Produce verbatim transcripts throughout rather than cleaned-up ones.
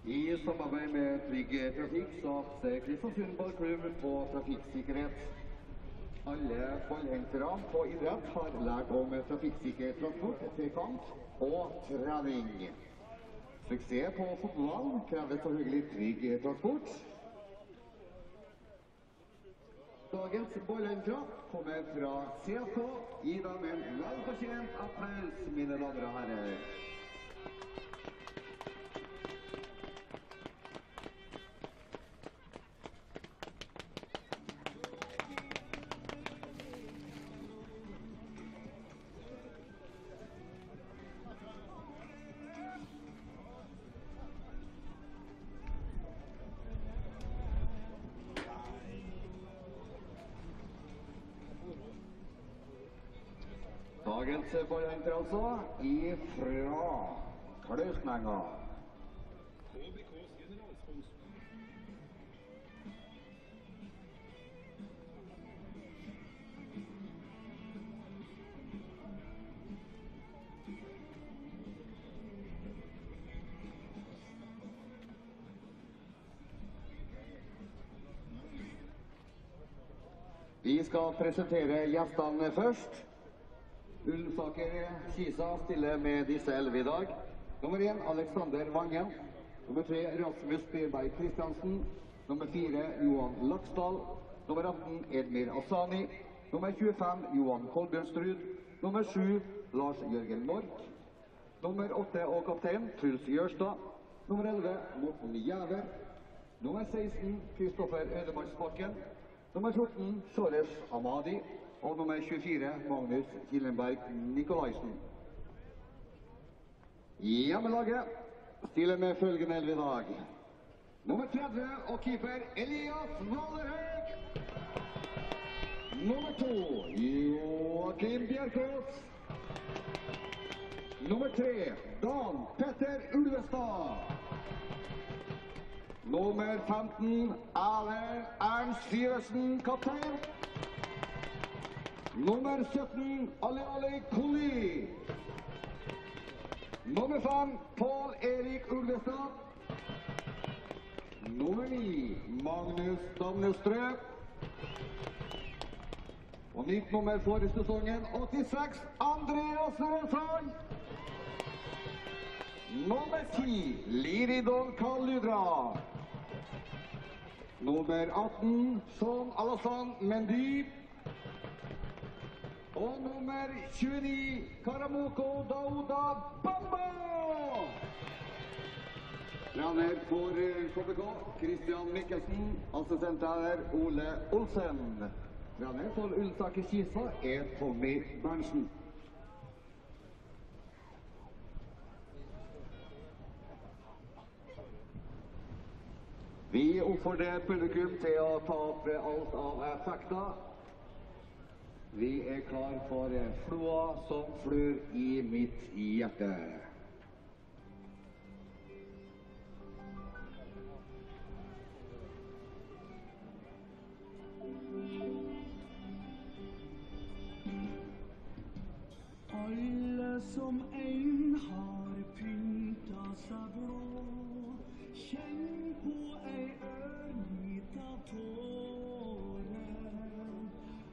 I samarbeid med Trygg Trafikk satser Kristiansund ballklubb på trafikksikkerhet. Alle ballhengtere på idrett har lært om trafikksikker transport, trekant og trening. Suksess på fotballen krever selvfølgelig trygg transport. Dagens ballhengtere kommer fra C F K. Gi dem en velfortjent applaus, mine damer og herrer. Dagens ballhengtere altså, ifra Klausnenga. Vi skal presentere gjestene først. Ulsaker Kisa stiller med disse elleve i dag. Nummer én, Alexander Vangen. Nummer tre, Rasmus Byrberg Kristiansen. Nummer fire, Johan Laksdal. Nummer atten, Edmir Asani. Nummer tjuefem, Johan Kolbjørnstrud. Nummer sju, Lars Jørgen Mork. Nummer åtte og kaptein, Truls Gjørstad. Nummer elleve, Morten Jæver. Nummer seksten, Kristoffer Ødemarksbakken. Nummer fjorten, Sores Amadi. Og nummer tjuefire, Magnus Killenberg Nikolaisen. Hjemmelaget stiller med følgende elleve i dag. Nummer tretti og keeper Elias Valderhaug. Nummer to, Joakim Bjerkås. Nummer tre, Dan Petter Ulvestad. Nummer femten, Erlend Ernst Sivertsen, kaptein. Nummer sytten, Ali Ali Koli. Nummer fem, Paul Erik Ulvestad. Nummer ni, Magnus Damnestrø. Og nytt nummer for sesongen åttiseks, Andreas Røsson. Nummer ti, Liridon Kaludra. Nummer atten, Sean Alassane Mendy. Og nummer tjueni, Karamoko Dauda Bamba! Trener for K B K, Christian Mikkelsen. Assistenttrener Ole Olsen. Trener for Ulsaker Kisa er Tommy Berntsen. Vi oppfordrer publikum til å ta opp alt av effekter. Vi er klar for floa som flyr i mitt hjerte. Alle som en har pynta seg blå, kjenn på ei ørlita tåre.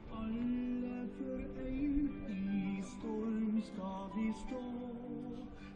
Alle for ein i storm skal de stå,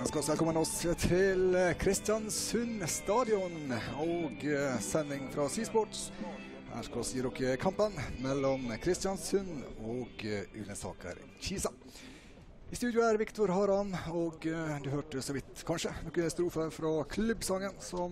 ønsker oss velkommen oss til Kristiansund stadion og sending fra C-Sports. Her skal vi gi dere kampen mellom Kristiansund og Ullensaker Kisa. I studio er Viktor Haram, og du hørte så vidt kanskje noen strofer fra klubbsangen som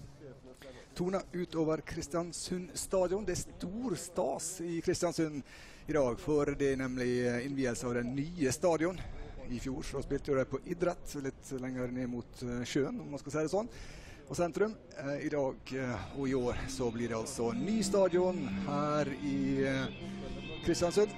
toner ut over Kristiansund stadion. Det er stor stas i Kristiansund i dag, for det er nemlig innvielse av den nye stadion. I fjor så spilte de på idrett, litt lenger ned mot sjøen, om man skal si det sånn, og sentrum. I dag og i år så blir det altså ny stadion her i Kristiansund.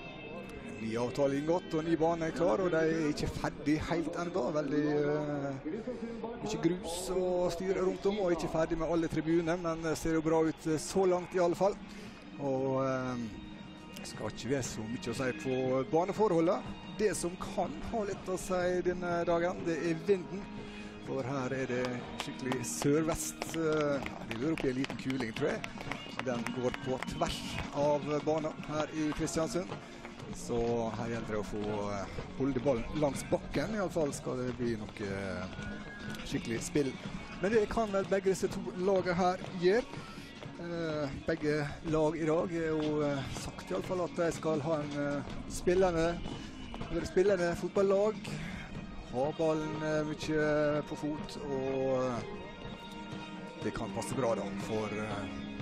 Ny avtale inngått, og ny bane er klar, og de er ikke ferdig helt enda. Veldig uh, mye grus og styr rundt om, og ikke ferdig med alle tribunene, men det ser jo bra ut så langt i alle fall. Og uh, skal ikke være så mye å si på baneforholdet. Det som kan ha litt å si denne dagen, det er vinden. For her er det skikkelig sørvest. Det går opp i en liten kuling, tror jeg. Den går på tvers av banen her i Kristiansund. Så her gjelder det å få holde ballen langs bakken. I alle fall skal det bli noe skikkelig spill. Men det kan vel begge disse to lagene her gjøre. Uh, begge lag i dag er jo uh, sagt i alle fall at de skal ha en uh, spillende, spillende fotballag, ha ballen uh, mye på fot, og uh, det kan passe bra da for uh,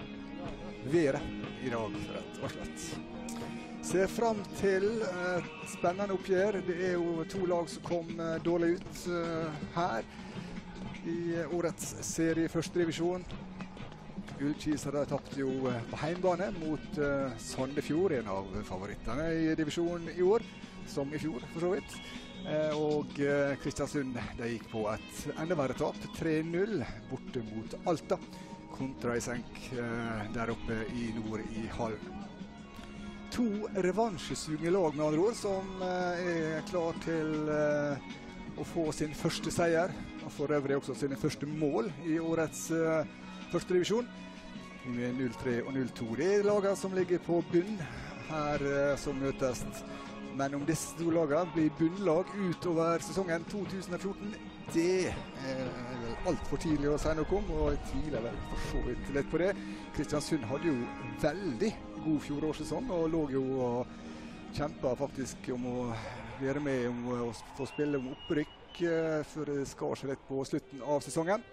været i dag, rett og slett. Se frem til uh, et spennende oppgjør. Det er jo to lag som kom uh, dårlig ut uh, her i årets serie i første divisjon. Ullkisa tappte jo på heimbane mot uh, Sandefjord, en av favorittene i divisjonen i år, som i fjor for så vidt. Uh, og uh, Kristiansund de gikk på et enda verre tap, tre null, borte mot Alta, kontra i senk uh, der oppe i nord i hallen. To revansjesugne lag med andre ord, som uh, er klar til uh, å få sin første seier, og for øvrig også sine første mål i årets uh, første divisjon. Med null tre og null to. Det er lagene som ligger på bunn her uh, som møtes. Men om disse to lagene blir bunnlag utover sesongen to tusen og fjorten, det er vel alt for tidlig å si noe om, og jeg tviler vel for så vidt litt på det. Kristiansund hadde jo veldig god fjorårssesong, og lå jo og kjempet faktisk om å være med om å få spille om opprykk uh, før det skar seg litt på slutten av sesongen.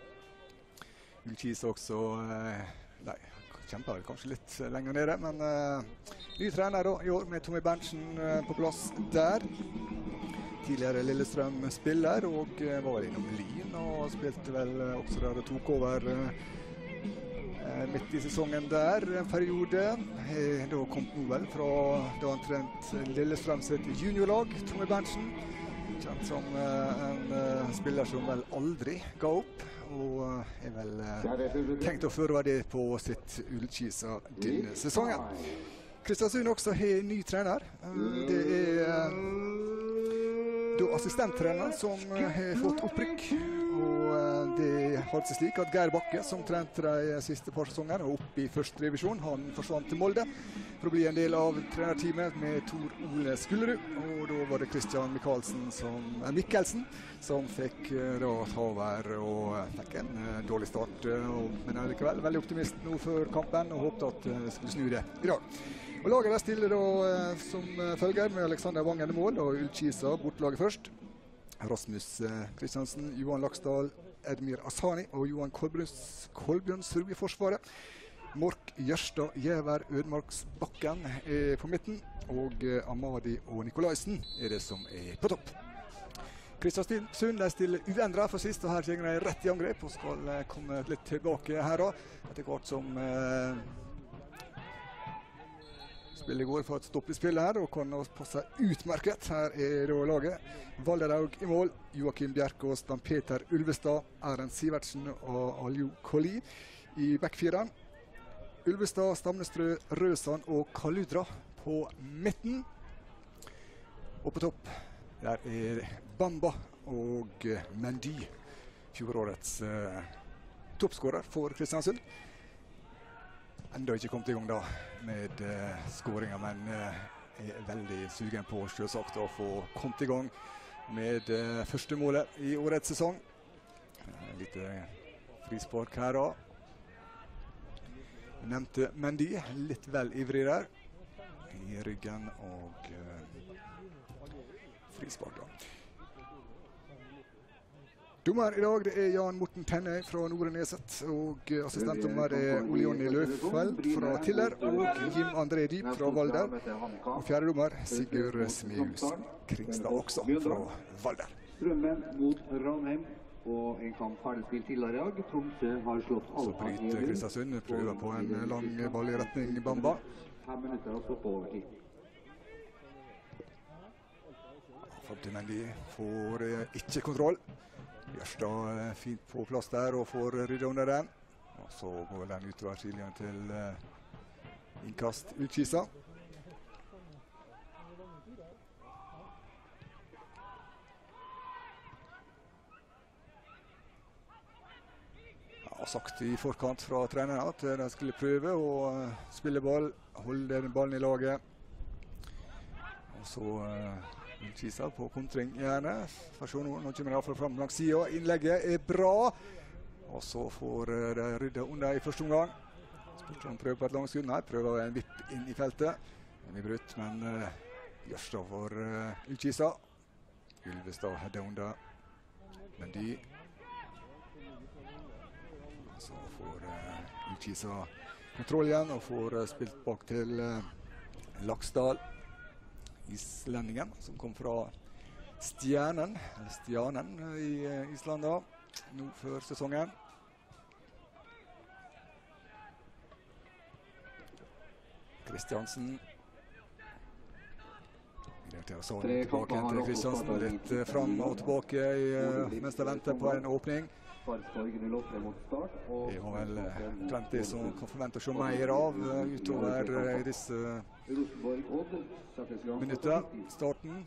Ullkisa også, uh, nei, kjemper vel kanskje litt lenger nede, men uh, ny trener da, i år med Tommy Berntsen uh, på plass der. Tidligere Lillestrøm spiller, og uh, var vel innom Lyn, og spilte vel uh, også der og tok over uh, uh, midt i sesongen der, en periode. Uh, da kom nå vel fra da han trent Lillestrøm sitt juniorlag, Tommy Berntsen. Kjent som uh, en uh, spiller som vel aldri ga opp, og uh, er vel uh, tenkt å føre det på sitt Ullkisa denne sesongen. Kristiansund også har ny trener. Uh, det er uh, da assistenttreneren som uh, har fått opprykk, og uh, det har seg slik at Geir Bakke, som trente de siste par sesongene og opp i første divisjon, han forsvant til Molde for å bli en del av trenerteamet med Tor Ole Skullerud, og da var det Christian Mikkelsen som, eh, Mikkelsen som fikk eh, da ta over, og eh, fikk en eh, dårlig start, eh, og, men er likevel veldig optimist nå før kampen, og håpte at det eh, skulle snu det i dag. Og laget der stiller da eh, som eh, følger med Alexander Vangen i mål, og Ullkisa bortelaget først. Rasmus eh, Kristiansen, Johan Laksdal, Edmir Asani og Johan Kolbjørnsrud i forsvaret. Mork Gjerstad, Gjæver, Ødmarksbakken er på midten, og eh, Amadi og Nikolaisen er det som er på topp. Kristiansund stiller uendret for sist, og her går de rett i angrep og skal eh, komme litt tilbake her da, etter hvert som eh, spillet går for et stopp i spillet her, og kan også passe utmerket. Her er da laget Valderhaug i mål, Joakim Bjerkås, Dan Peter Ulvestad, Erend Sivertsen og Aljo Koli i backfireren. Ulvestad, Stamnestrø, Røsand og Kaludra på midten. Og på topp, der er Bamba og Mendy, fjorårets uh, toppskårer for Kristiansund. Enda ikke kommet i gang da med uh, skåringer, men uh, er veldig sugen på selvsagt å få kommet i gang med uh, første målet i årets sesong. Uh, litt frispark her da. Jeg nevnte Mendy, litt vel ivrig der i ryggen, og uh, frispark da. Dommer i dag det er Jan Morten Tennøy fra Nore Neset, og assistentdommer er Ole Jonny Løfveld fra Tiller, og Jim André Dyb fra Valder. Og fjerde dommer Sigurd Smehus Kringstad også fra Valder. Strømmen mot Ranheim, og en kamp ferdigspilt tidligere i dag. Tromsø har slått Så bryter Kristiansund, prøver på en lang ball i retning Bamba. Fem minutter og stopp over tid. Fabdi Mendy får eh, ikke kontroll. Gjørstad eh, fint på plass der og får rydde under den. Og så går den utover sidelinjen til eh, innkast Ullkisa. Ja, sagt i forkant fra treneren at de skulle prøve å uh, spille ball, holde den ballen i laget. Og så uh, Ullkisa på kontring gjerne. For se nå, nå kommer det iallfall fram langs siden. Innlegget er bra. Og så får uh, de rydde under i første omgang. Sportland prøver på et langskudd. Nei, prøver en vipp inn i feltet. Den er brutt, men uh, Gjørstad for uh, Ullkisa. Ulvestad hadde under. Mendy. Så får uh, Ullkisa kontroll igjen og får uh, spilt bak til uh, Laksdal. Islendingen som kom fra Stjernen, eller Stjernen i uh, Island da, nå før sesongen. Kristiansen. Tilbake igjen til Kristiansen, litt uh, fram og tilbake i, uh, mens de venter på en åpning. Det var vel omtrent det som kan forvente å se mer av uh, utover uh, i disse minutter. Starten.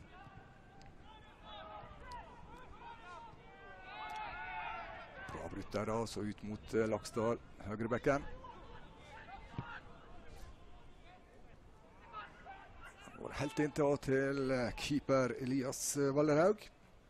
Bra brutt der da, så ut mot uh, Laksdal, høyrebekken. Han går helt inn til, til uh, keeper Elias uh, Valderhaug.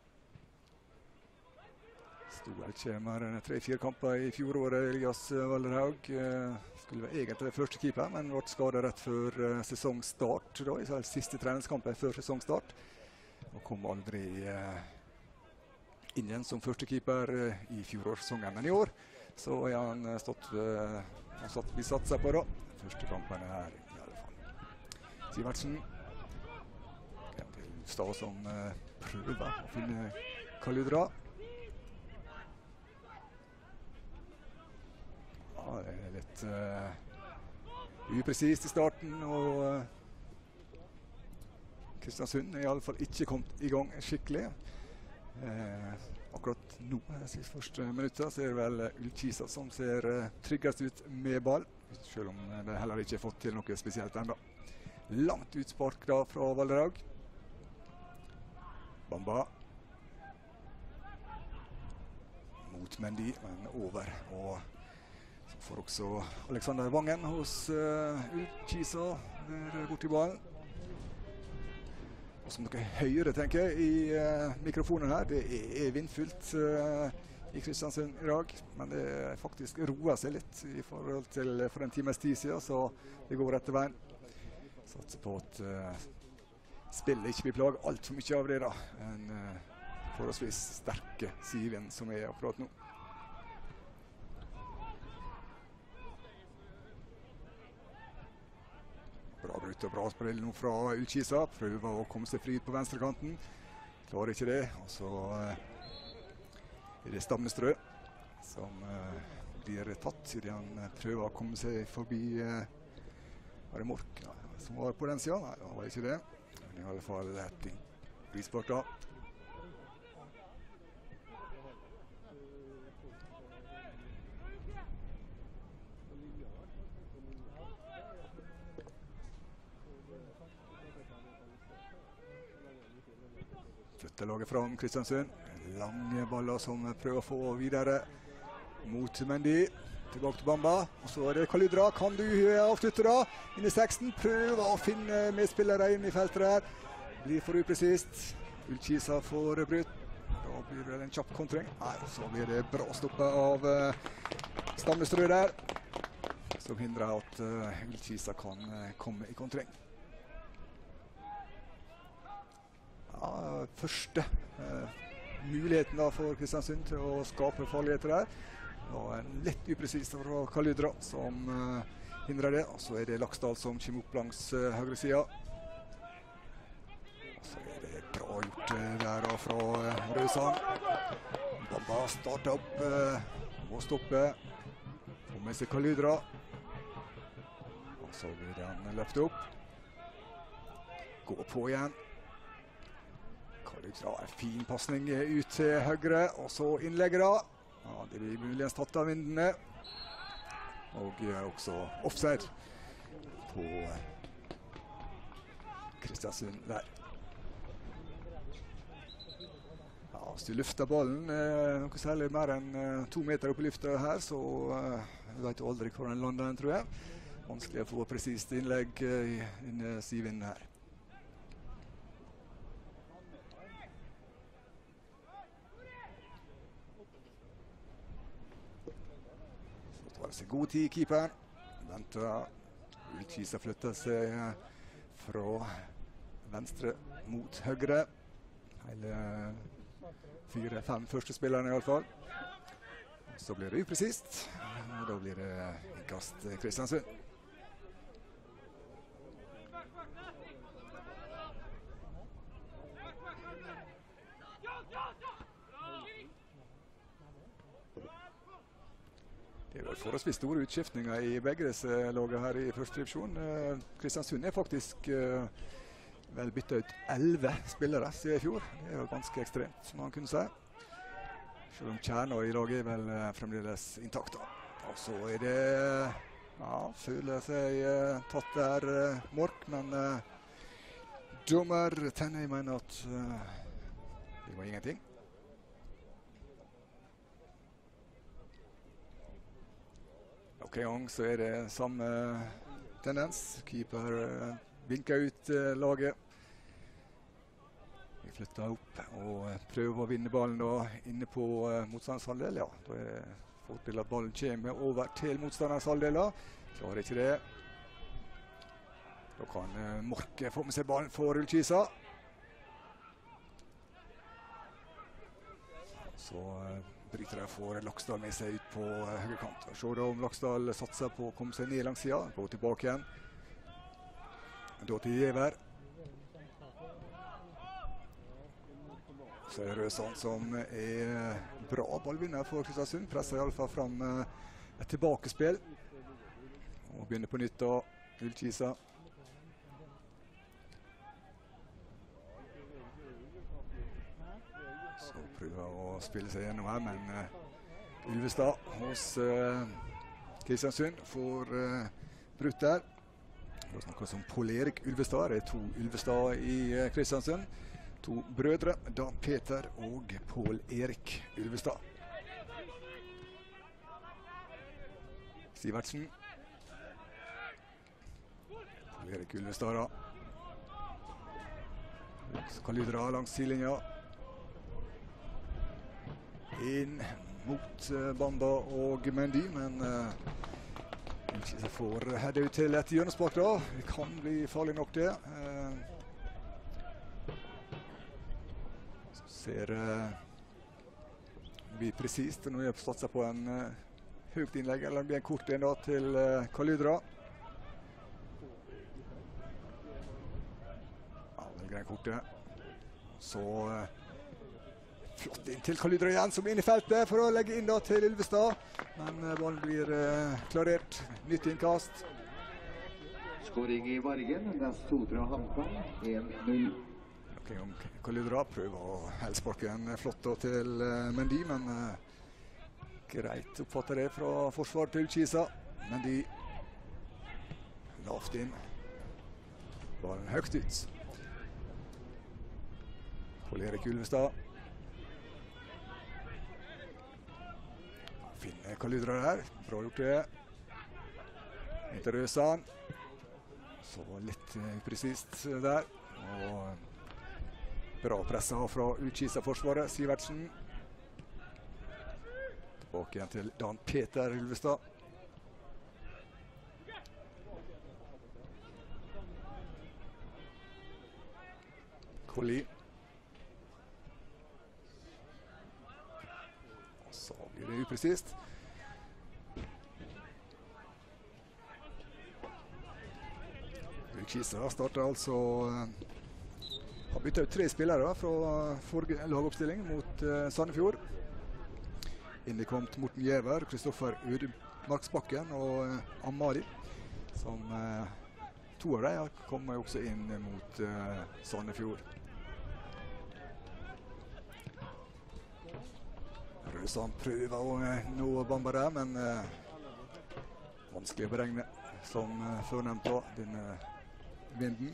Stod vel ikke mer enn tre-fire kamper i fjoråret, Elias Valderhaug. Skulle være egentlig første keeper, men ble skadet rett før uh, sesongstart. Da, i siste treningskampen før sesongstart. Og kom aldri uh, inn igjen som første keeper uh, i fjorårssesongen. Men i år så er han uh, stått, uh, han satt, vi satser på da. Første kampen er her i alle fall. Sivertsen. Stad som uh, prøver å finne Kaludra. Ja, det er litt uh, upresist i starten, og uh, Kristiansund er i alle fall ikke kommet i gang skikkelig. Uh, akkurat nå, de første minutter, så er det vel Ullkisa som ser uh, tryggest ut med ball, selv om de heller ikke har fått til noe spesielt enda. Langt utspark da fra Valderhaug. Bamba. Mot Mendy, men over, og får også Alexander Vangen hos uh, Ullkisa der borti ballen. Og som dere hører, tenker jeg, i uh, mikrofonen her, det er, er vindfullt uh, i Kristiansund i dag, men det er faktisk roer seg litt i forhold til for en times tid siden, så det går etter veien. Satser på at uh, spillet ikke blir plaget alt for mye av det da, en uh, forholdsvis sterke Siven som er akkurat nå. Bra brutt og bra spill nå fra Ullkisa. Prøver å komme seg fri på venstrekanten. Klarer ikke det. Og så uh, er det Stamnestrø som uh, blir tatt i det han prøver å komme seg forbi uh, var det Mork ja, som var på den siden. Nei, det var ikke det. Men i alle fall et frispark da. Flytter laget fram Kristiansund. Lange baller som prøver å få videre mot Mendy. Tilbake til Bamba. Og så er det Kaludra. Kan du avslutte da? Inn i seksten. Prøver å finne medspillere inn i feltet der. Blir for upresist. Ullkisa får brutt. Da blir det en kjapp kontring. Nei, så blir det bra stoppet av uh, Stamnestrø der. Som hindrer at uh, Ullkisa kan uh, komme i kontring. Ja, første uh, muligheten da for Kristiansund til å skape farligheter der. Det var en litt upresis fra Kalydra som uh, hindrer det. Og så er det Laksdal som kommer opp langs uh, høyre siden. Og så er det bra gjort uh, der da fra uh, Røsand. Bamba starter opp, uh, må stoppe. Får med seg Kalydra. Og så blir han løftet opp. Gå på igjen. Kalydra, en fin passning ut til høyre, og så innlegger da. Ja, det blir muligens tatt av vindene. Og uh, også offside på Kristiansund der. Ja, hvis du lufter ballen uh, noe særlig mer enn uh, to meter opp i lufta her, så uh, vet du aldri hvor den lander, tror jeg. Vanskelig å få presist innlegg uh, inne sidevinden her. Så god tid, keeperen. Venter. Ullkisa flytter seg fra venstre mot høyre. Hele fire-fem første spillerne i alle fall. Så blir det upresist. Og da blir det innkast Kristiansund. Det er vel forholdsvis store utskiftninger i begge disse lagene her i første divisjon. Uh, Kristiansund er faktisk uh, vel byttet ut elleve spillere siden i fjor. Det er jo ganske ekstremt, som man kunne si. Selv om kjernen i laget er vel uh, fremdeles intakt. Og så er det, ja, føler seg uh, tatt der uh, Mork, men uh, dommer Tenney mener at uh, det var ingenting. Ok, så er det samme tendens. Keeper uh, vinker ut uh, laget. Vi flytter opp og uh, prøver å vinne ballen da inne på uh, motstanders halvdel. Ja, da er det fordel at ballen kommer over til motstanders halvdel. Klarer ikke det. Da kan uh, Mork få med seg ballen for Ullkisa. Så uh, bryter de for Laksdal med seg ut på uh, høyre kant. Se da om Laksdal satser på å komme seg ned langs siden. Gå tilbake igjen. Da til Giver. Så er det Røsand som er bra ballvinner for Kristiansund. Presser i alle fall fram uh, et tilbakespill. Og begynner på nytt da. Ullkisa. Så prøver å spille seg gjennom her, men uh, Ylvestad hos uh, Kristiansund får uh, brutt der. Det er snakker som Pål Erik Ylvestad. Det er to Ylvestad i uh, Kristiansund. To brødre, Dan Peter og Pål Erik Ylvestad. Sivertsen. Pål Erik Ylvestad da. Kalydra langs sidelinja. Inn mot uh, Bamba og Mendy, men uh, Ullkisa får heade ut til et hjørnespark da. Det kan bli farlig nok det. Uh, så ser uh, vi presist når vi har satset på en uh, høyt innlegg, eller det blir en kort en da til uh, Kalydra. Ja, velger en kort det. Så uh, flott inn til Kalydra igjen, som inn i feltet for å legge inn da til Ylvestad. Men uh, ballen blir uh, klarert. Nytt innkast. Skåring i Vargen, nest to fra Hamkan, en null. Ok, om Kalydra prøver å helsparke en flott da til uh, Mendy, men uh, greit oppfatter det fra forsvar til Ullkisa. Mendy lavt inn. Ballen høyt ut. Pål Erik Ylvestad. Finner Kalydra der. Bra gjort det. Etter Røsand. Så litt uh, presist der. Og Bra pressa fra Ullkisa-forsvaret. Sivertsen. Tilbake igjen til Dan Peter Ylvestad. Colli. Og så blir det upresist. Ullkisa starter altså har byttet ut tre spillere fra forrige lagoppstilling mot uh, Sandefjord. Inn det kom Morten Gjæver, Kristoffer Udmarksbakken og uh, Amali. Som uh, to av dem kommer også inn mot uh, Sandefjord. Røsand prøver å uh, nå Bamba der, men uh, vanskelig å beregne som uh, førnevnt da, denne vinden.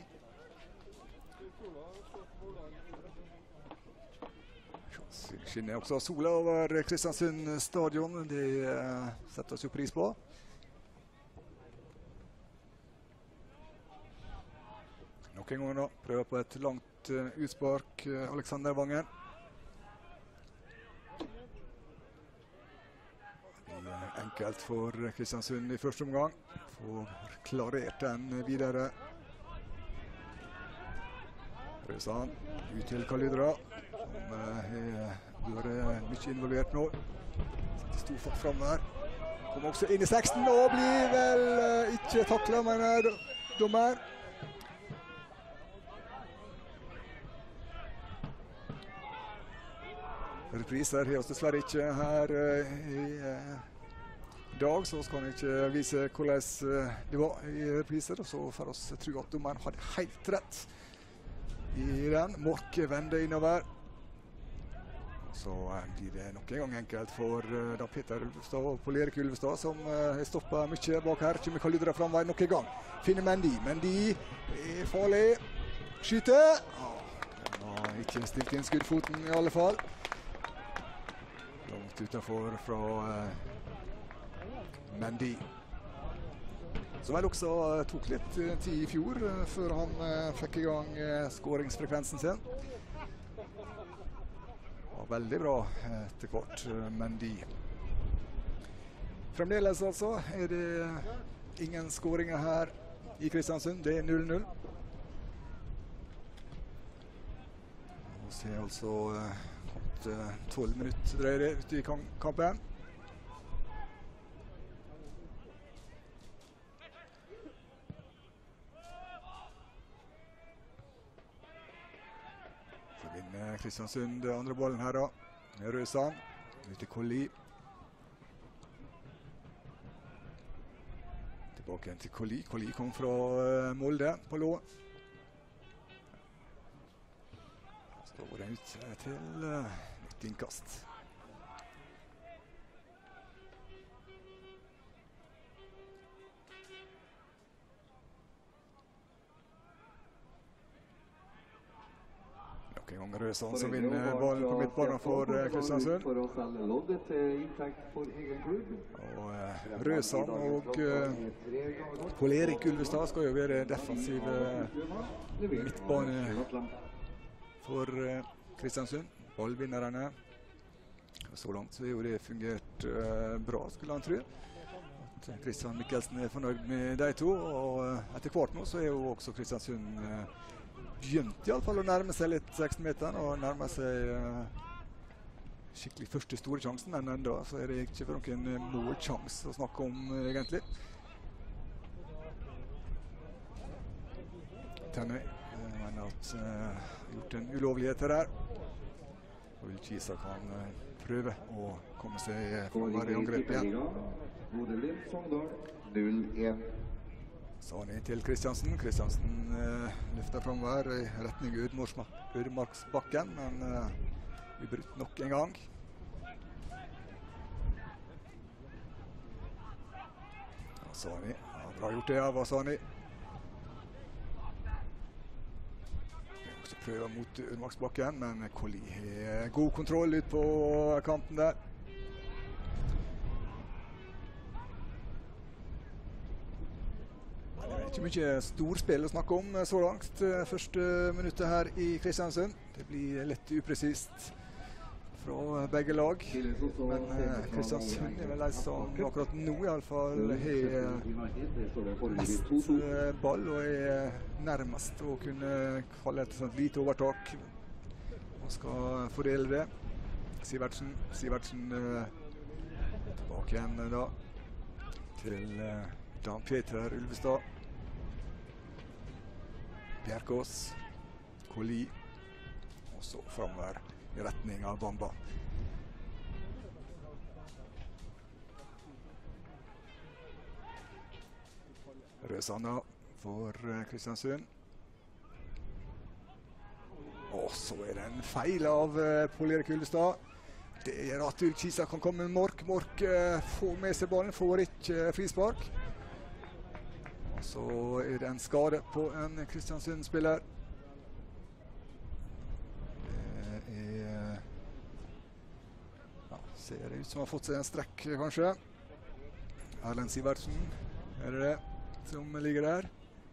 Skinner også sola over Kristiansund stadion. Det uh, setter oss jo pris på. Nok en gang da, prøver på et langt uh, utspark, uh, Alexander Vangen. Det er enkelt for Kristiansund i første omgang. Får klarert den videre. Røsand ut til Kalydra, som uh, er mye involvert nå. Stor fart frem her. Kommer også inn i seksten og blir vel uh, ikke taklet, men er dommer. Repriser har oss dessverre ikke her uh, i uh, dag, så skal vi ikke vise hvordan uh, det var i repriser. Og så får oss tro at dommeren hadde helt rett i den. Morke vender innover. Så uh, blir det nok en gang enkelt for uh, da Peter Ylvestad og Pål Erik Ylvestad, som uh, stopper mye bak her. Kommer Kalydra framvei nok en gang. Finner Mendy. Mendy er farlig. Skyter. Ah, den har ikke stilt inn skuddfoten i alle fall. Langt utenfor fra uh, Mendy. Som vel også uh, tok litt uh, tid i fjor, uh, før han uh, fikk i gang uh, skåringsfrekvensen sin. Veldig bra etter hvert, Mendy. Fremdeles altså er det ingen skåringer her i Kristiansund. Det er null null. Og så er altså kommet tolv minutter dreier det ute i kampen. Kristiansund andre ballen her da, med Røsand, ut til Colli. Tilbake igjen til Colli. Colli kom fra uh, Molde på lå. Så går den ut til uh, nytt innkast. En gang Røsand som vinner ballen på midtbanen for uh, Kristiansund. Og uh, Røsand og uh, Pål Erik Ylvestad skal jo være defensive midtbane for uh, Kristiansund. Ballvinnerne. Så langt så er jo det fungert uh, bra, skulle han tro. At Christian Mikkelsen er fornøyd med de to, og uh, etter hvert nå så er jo også Kristiansund uh, begynt i alle fall å nærme seg litt seksten meter, og nærme seg uh, skikkelig første store sjansen, men enda så er det ikke for noen målchans å snakke om uh, egentlig. Tenny uh, mener at uh, gjort en ulovlighet her. Og Ullkisa kan uh, prøve å komme seg fremover i angrep igjen. null én. Sani til Kristiansen. Kristiansen eh, løfter fremover i retning Udmarksbakken, men eh, vi brutt nok en gang. Ja, Sani. Ja, bra gjort det av Sani. Vi også prøver mot Udmarksbakken, men Colli har god kontroll ut på kanten der. Ikke så mye storspill å snakke om så langt. Første minuttet her i Kristiansund. Det blir litt upresist fra begge lag. Men eh, Kristiansund er vel de som akkurat nå i alle fall har mest eh, ball og er nærmest å kunne kalle et sånt lite overtak. Og skal fordele det. Sivertsen, Sivertsen eh, tilbake igjen da til eh, Dan Peter Ulvestad. Bjerkås, Koli, og så fremover i retning av Bamba. Røsanda for eh, Kristiansund. Og så er det en feil av eh, Pål Erik Ulvestad. Det gjør at Ullkisa kan komme med Mork. Mork eh, får med seg ballen, får ikke eh, frispark. Og så er det en skade på en Kristiansund-spiller. Det er... Ja, ser det ut som han har fått seg en strekk, kanskje. Erlend Sivertsen, er det det som ligger der?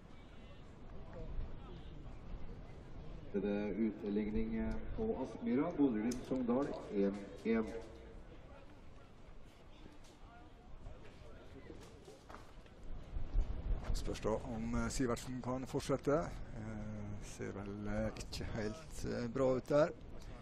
Det er utligning på Aspmyra, Bodø-Glimt Sogndal en en. Spørs da om Sivertsen kan fortsette. Eh, ser vel eh, ikke helt eh, bra ut der.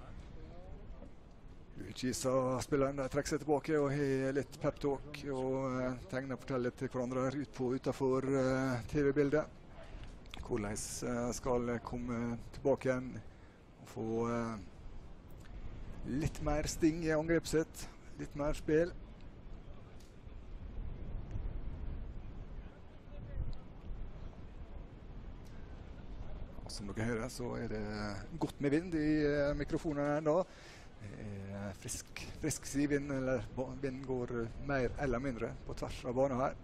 Ullkisa-spilleren trekker seg tilbake og har litt pep-talk og eh, tegner og forteller til hverandre ut på utenfor eh, T V-bildet. Hvordan eh, skal komme tilbake igjen og få eh, litt mer sting i angrepet sitt, litt mer spill. Som dere hører, så er det godt med vind i eh, mikrofonen enda. Det er frisk, frisk sidevind, eller vind går mer eller mindre på tvers av banen her.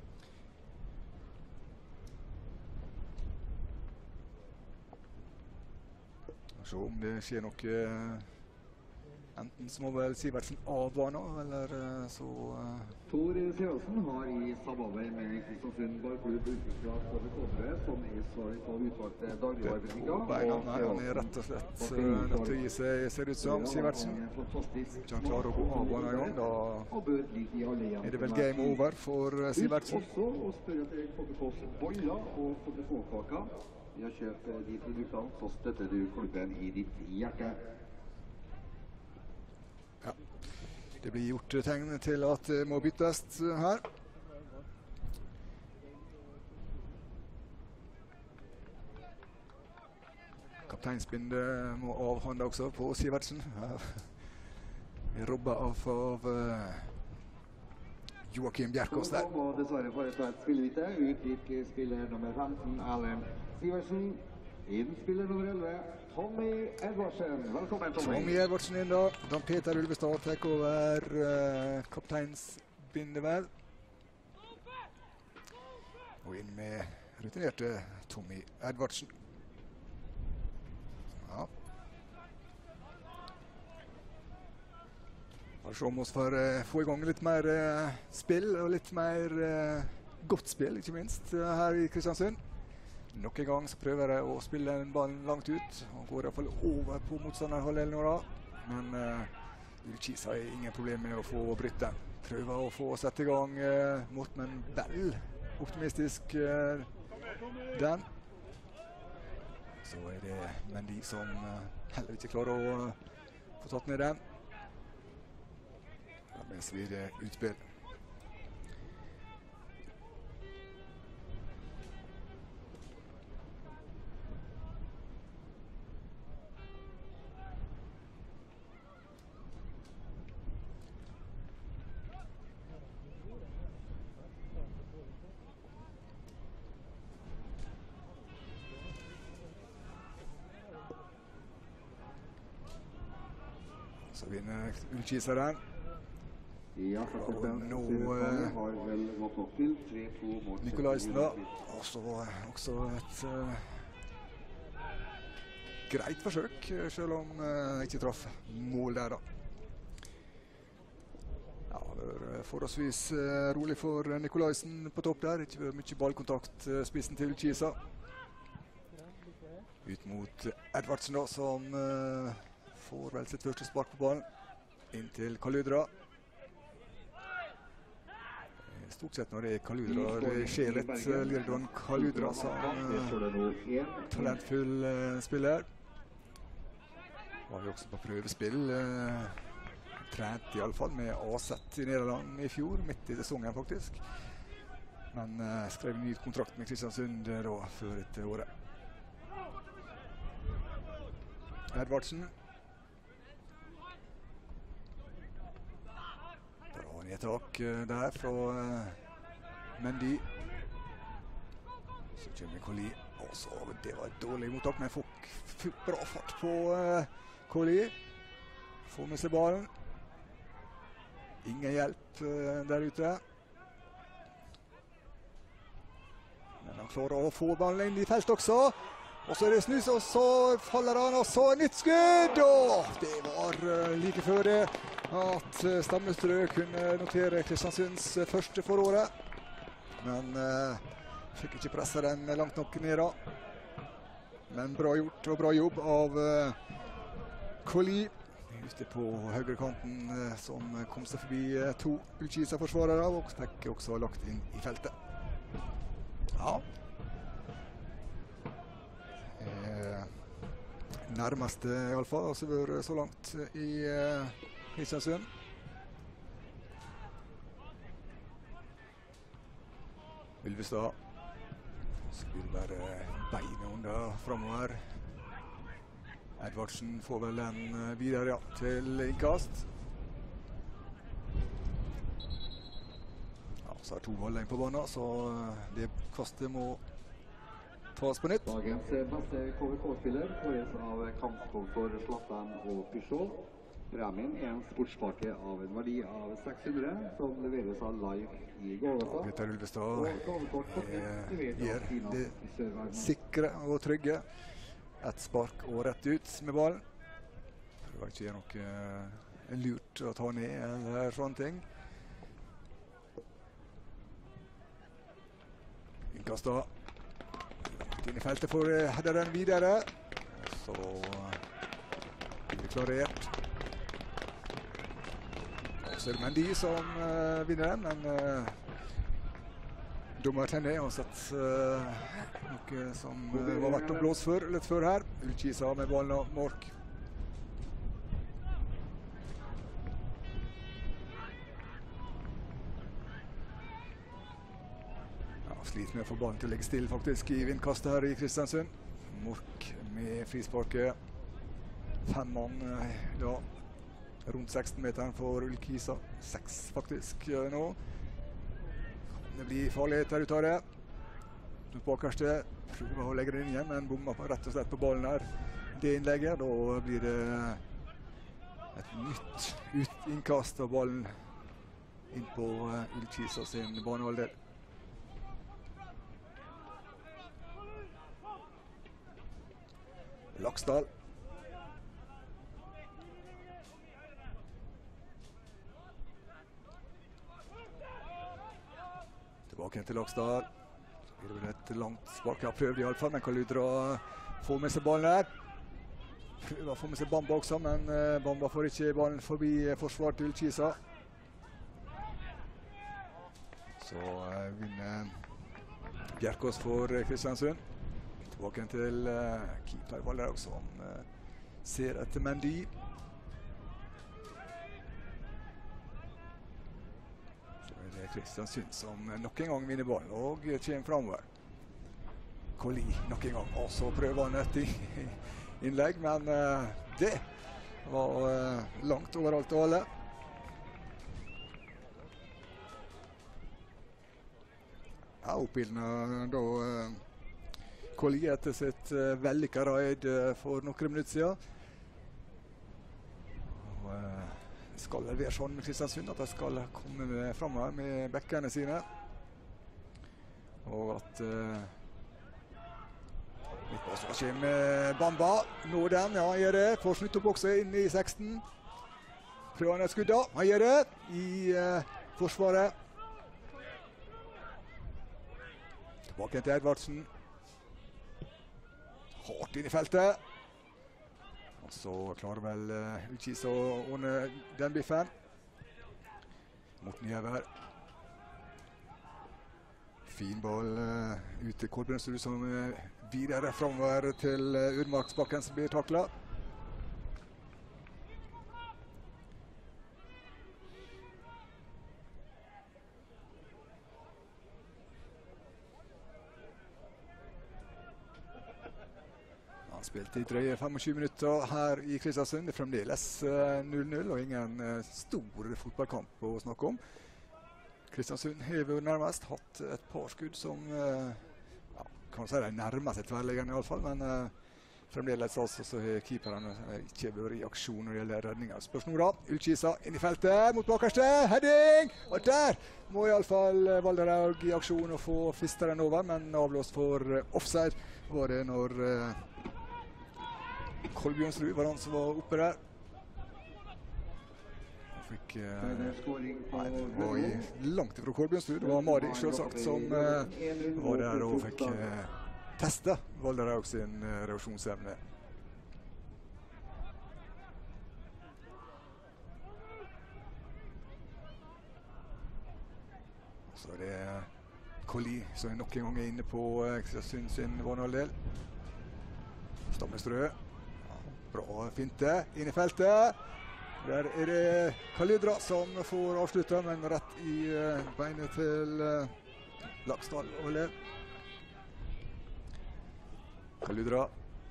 Se om det skjer noe. Enten så må vel Sivertsen av banen, eller så... Uh... Tor Sivertsen har i samarbeid med Kristiansund ballklubb utviklet Kåre Kodre, som er svaret på utvalgte dagligvarebutikker. Han er rett og slett uh, nødt til å gi seg, ser ut som Sivertsen. Hvis han klarer å gå av banen en gang, da er det vel game over for uh, Sivertsen. Også å spørre til K B K's boller og K B K-kaka. Vi har kjøpt de produktene, så støtter du klubben i ditt hjerte. Ja, det blir gjort tegn til at det må byttes her. Kapteinsbindet må avhande også på Sivertsen. Vi robber av av uh, Joakim Bjerkås der. Og dessverre for et spillevite. Ut gikk spiller nummer femten, Erlend Sivertsen. Inn spiller nummer elleve, Tommy Edvardsen. Velkommen, Tommy. Tommy Edvardsen inn da. Dan Peter Ulvestad tek over uh, kapteinsbindet vel. Og inn med rutinerte Tommy Edvardsen. Ja. Bare se om vi får uh, få i gang litt mer uh, spill, og litt mer uh, godt spill, ikke minst, uh, her i Kristiansund. Nok en gang så prøver jeg å spille en ball langt ut, og går i hvert fall over på motstanderhalvdelen nå da. Men uh, Ullkisa har ingen problem med å få brytte. Prøver å få sette i gang uh, mot, men vel optimistisk uh, den. Så er det Mendy som uh, heller ikke klarer å uh, få tatt ned den. Da mens vi det utspill. Så vinner Ullkisa den. Ja, og nå har vel gått opp til tre to mot Nikolaisen da. Og så også et uh, greit forsøk, selv om uh, ikke traff mål der da. Ja, vært forholdsvis eh, rolig for Nikolaisen på topp der. Ikke vært mye ballkontakt, eh, spissen til Kisa. Ut mot Edvardsen da, som eh, får vel sitt første spark på ballen. Inn til Kaludra. Stort sett når det er Kaludra, det skjer litt uh, Lirdon Kaludra som uh, talentfull uh, spiller. Var jo også på prøvespill. Uh, trent i alle fall med A-sett i Nederland i fjor, midt i sesongen faktisk. Men uh, skrev ny kontrakt med Kristiansund uh, da, før etter året. Edvardsen. Bra nedtak uh, der fra uh, Mendy. Så kommer Colli. Også, det var et dårlig mottak, men får bra fart på uh, Colli. Får med seg ballen. Ingen hjelp uh, der ute. Men han klarer å få ballen inn i felt også. Og så er det snus, og så faller han, og så nytt skudd! Og det var uh, like før det at uh, Stammestrø kunne notere Kristiansunds uh, første for året. Men uh, fikk ikke presse den langt nok ned da. Men bra gjort og bra jobb av uh, Colli. Ute på høyrekanten uh, som kom seg forbi uh, to Ullkisa-forsvarere, og fikk også lagt inn i feltet. Ja. Nærmeste i alle fall, altså vi har så langt i uh, Kristiansund. Ylvestad spiller beina under fremover. Edvardsen får vel den uh, videre ja, til innkast. Ja, så er to holdning på banen, så uh, det kastet må tas på nytt. Dagens beste K V K-spiller kåres av kampsponsor Zlatan og Peugeot. Premien er en sportspakke av en verdi av seks hundre, som leveres av Live i Gålåsa. Petter Ylvestad eh, gir det sikre og trygge. Et spark og rett ut med ballen. Det var ikke noe eh, lurt å ta ned eller sånne ting. Innkastet. Inn i feltet for uh, headeren videre. Så blir det klarert. Og så er det Mendy som uh, vinner den, men uh, dommer Tenne har sett uh, noe som uh, var verdt å blåse for litt før her. Ullkisa med ballen og Mork. Sliter med å få ballen til å legge stille faktisk i vindkastet her i Kristiansund. Mork med frisparket. Fem mann da. Rundt seksten meteren for Ullkisa. Seks faktisk nå. Det blir farlighet her ute av det. Den bakerste prøver å legge den inn igjen, men bommer rett og slett på ballen her. Det innlegget, da blir det et nytt ut innkast av ballen inn på Ullkisa sin banehalvdel. Laksdal. Tilbake til Laksdal. Så blir det et langt spark. Jeg har prøvd i alle fall, men Kaludra får med seg ballen her. Prøver å få med seg Bamba også, men uh, Bamba får ikke ballen forbi forsvar til Ullkisa. Så uh, vinner Bjerkås for uh, Kristiansund. Tilbake til uh, keeper Valderhaug som uh, ser etter Mendy. Så er det Kristiansund som nok en gang vinner ballen og kommer fremover. Colli nok en gang. Og så prøver han et innlegg, men uh, det var uh, langt overalt og alle. Ja, oppildene da uh, Colli etter sitt uh, vellykket raid uh, for noen minutter siden. Og, uh, det skal være sånn med Kristiansund at de skal komme med fremover med bekkene sine. Og at uh, Midtbanen kommer Bamba. Nå den, ja han gjør det. Får slutt opp også inn i seksten. Prøver han et skudd da. Han gjør det i uh, forsvaret. Tilbake til Edvardsen. Hardt inn i feltet. Og så klarer vel uh, Ullkisa å ordne den biffen. Morten Gjæver. Fin ball uh, ut til Kolbjørnsrud som uh, videre fremover til uh, Udmarksbakken som blir taklet. Han spilte i drøye femogtjue minutter her i Kristiansund. Det er fremdeles null null og ingen uh, stor fotballkamp å snakke om. Kristiansund har jo nærmest hatt et par skudd som uh, ja, kan si de nærmer seg tverrliggende i alle fall, men uh, fremdeles altså så har keeperen uh, ikke vært i aksjon når det gjelder redninger. Spørs nå da, Ullkisa inn i feltet mot bakerste, heading! Og der må i alle fall uh, Valderhaug i aksjon og få fisteren over, men avblåst for uh, offside var det når uh, Kolbjørnsrud var han som var oppe der. Han fikk eh, nei, det var i, langt ifra Kolbjørnsrud. Det var Madi selvsagt som eh, var der og fikk eh, teste Valderhaug sin eh, reaksjonsevne. Så er det Colli som nok en gang er inne på Kristiansund sin banehalvdel. Stammestrø. Bra finte inn i feltet. Der er det Kalidra som får avslutta, men rett i uh, beinet til uh, Laksdal og Lev. Kalidra.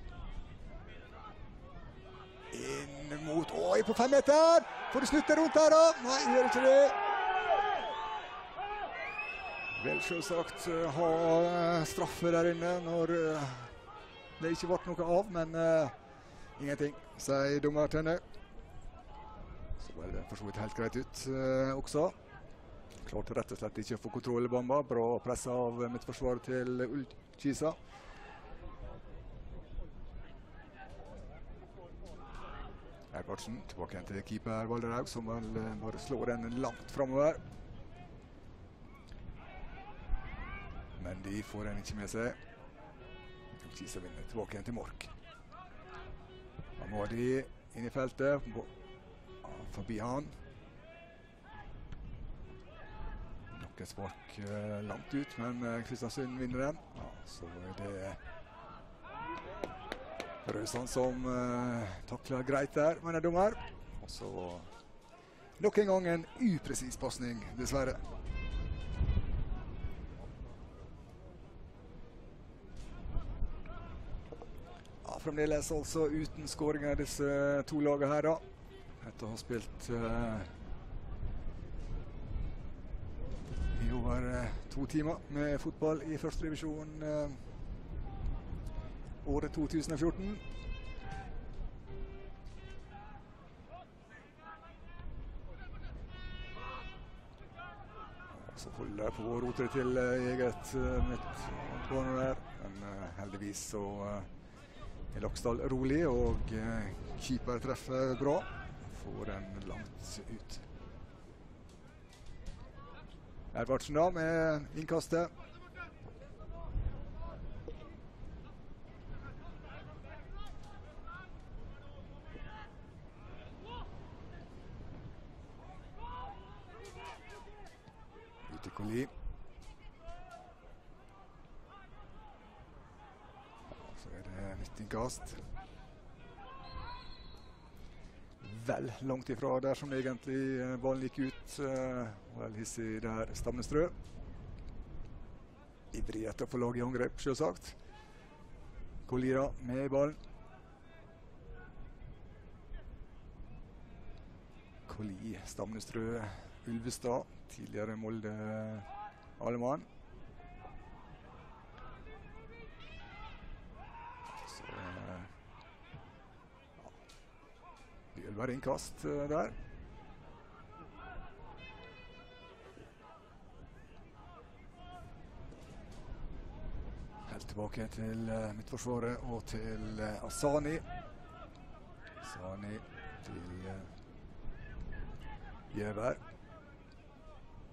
Inn mot Oi på fem meter! Får du slutte rundt her da? Nei, gjør ikke det. Vel selvsagt uh, ha straffe der inne når uh, det ikke ble noe av, men uh, ingenting, sier dommer Tønne. Så var det for så vidt helt greit ut eh, også. Klarte rett og slett ikke å få kontroll i bomba. Bra presset av midtforsvaret til Ullkisa. Edvardsen tilbake igjen til keeper Valderhaug, som vel bare slår den langt fremover. Men de får den ikke med seg. Ullkisa vinner tilbake igjen til Mork. Madi inn i feltet, forbi han. Nok et spark uh, langt ut, men uh, Kristiansund vinner den. Ja, så er det Røsand som uh, takler greit der, men er dommer. Og så nok en gang en upresis passning, dessverre. Fremdeles altså uten skåringer disse to lagene her da. Etter å ha spilt uh, i over uh, to timer med fotball i første divisjon uh, året to tusen og fjorten. Så holder på å rote til uh, eget uh, mitt barn der, men uh, heldigvis så uh, Laksdal rolig, og eh, keeper treffer bra. Får den langt ut. Edvardsen da med innkastet. Ut til Colli. Innkast. Vel langt ifra der som egentlig ballen gikk ut. Vel hissig der Stamnestrø. Ivrig etter å få lag i angrep, selvsagt. Kolira med ballen. Colli, Stamnestrø, Ulvestad. Tidligere Molde Alemann. Det vil være innkast uh, der. Helt tilbake til uh, midtforsvaret og til uh, Asani. Asani til uh, Gjæver.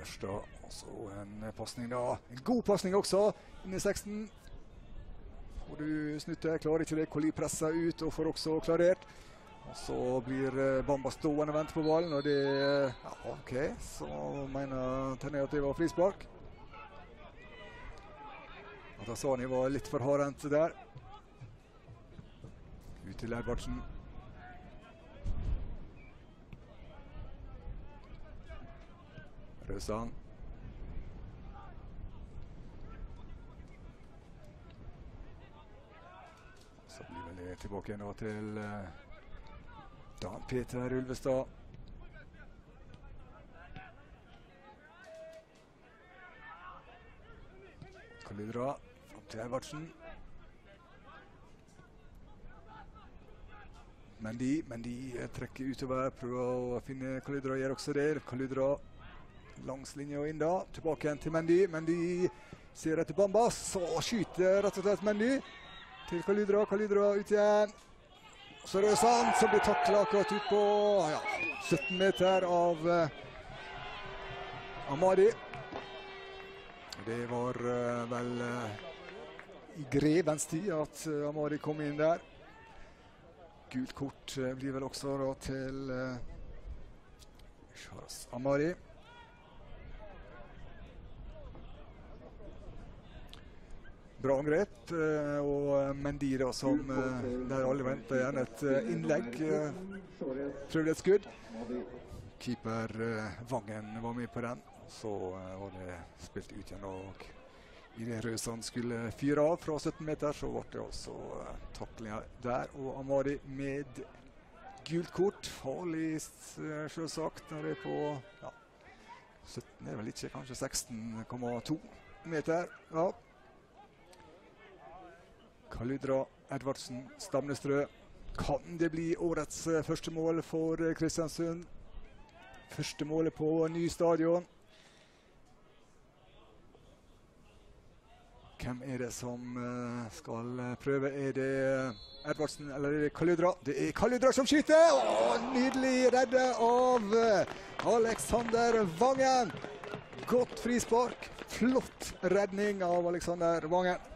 Gjerstad. Og så en passning da. En god passning også, inn i seksten. Får du snutte, klarer ikke det. Colli presser ut og får også klarert. Og så blir Bamba stående og vente på ballen, og det, ja, ok, så mener Tenay at det var frispark. At Asani var litt for hardhendt der. Ut til Edvardsen. Røsand. Så blir vel det tilbake igjen da til uh, Dan Peter Ulvestad. Kalidra fram til Edvardsen. Mendy, Mendy trekker utover, prøver å finne Kalidra, gjør også det. Kalidra langs linje og inn da. Tilbake igjen til Mendy. Mendy ser etter Bamba, så skyter rett og slett Mendy til Kalidra. Kalidra ut igjen. Så er det Røsand som blir taklet akkurat ut på ja, sytten meter av uh, Amadi. Det var uh, vel uh, i grevens tid at uh, Amadi kom inn der. Gult kort uh, blir vel også da til uh, Amadi. Bra angrep, og Mendy da, som der alle ventet igjen et innlegg, prøvde et skudd. Keeper Vangen var med på den, så var det spilt ut igjen, og i det Røsand skulle fyre av fra sytten meter, så var det også taklinger der, og Amadi med gult kort, farlig selvsagt, når det er på ja, sytten er vel ikke, kanskje seksten komma to meter, ja. Kalidra, Edvardsen, Stamnestrø. Kan det bli årets første mål for Kristiansund? Første målet på ny stadion. Hvem er det som skal prøve? Er det Edvardsen eller er det Kalidra? Det er Kalidra som skyter! Åh, nydelig redde av Alexander Vangen. Godt frispark. Flott redning av Alexander Vangen.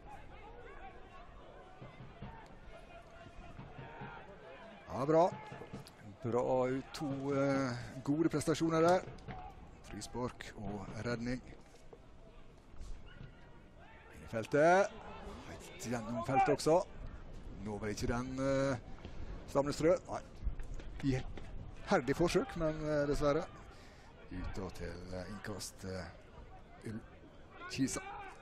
Ja, bra. Bra ut, to uh, gode prestasjoner der. Frispark og redning. Inn i feltet. Helt gjennom feltet også. Nå var ikke den uh, Stamnestrø. Nei. Iherdig forsøk, men uh, dessverre. Ut da til uh, innkast uh, Ull Kisa.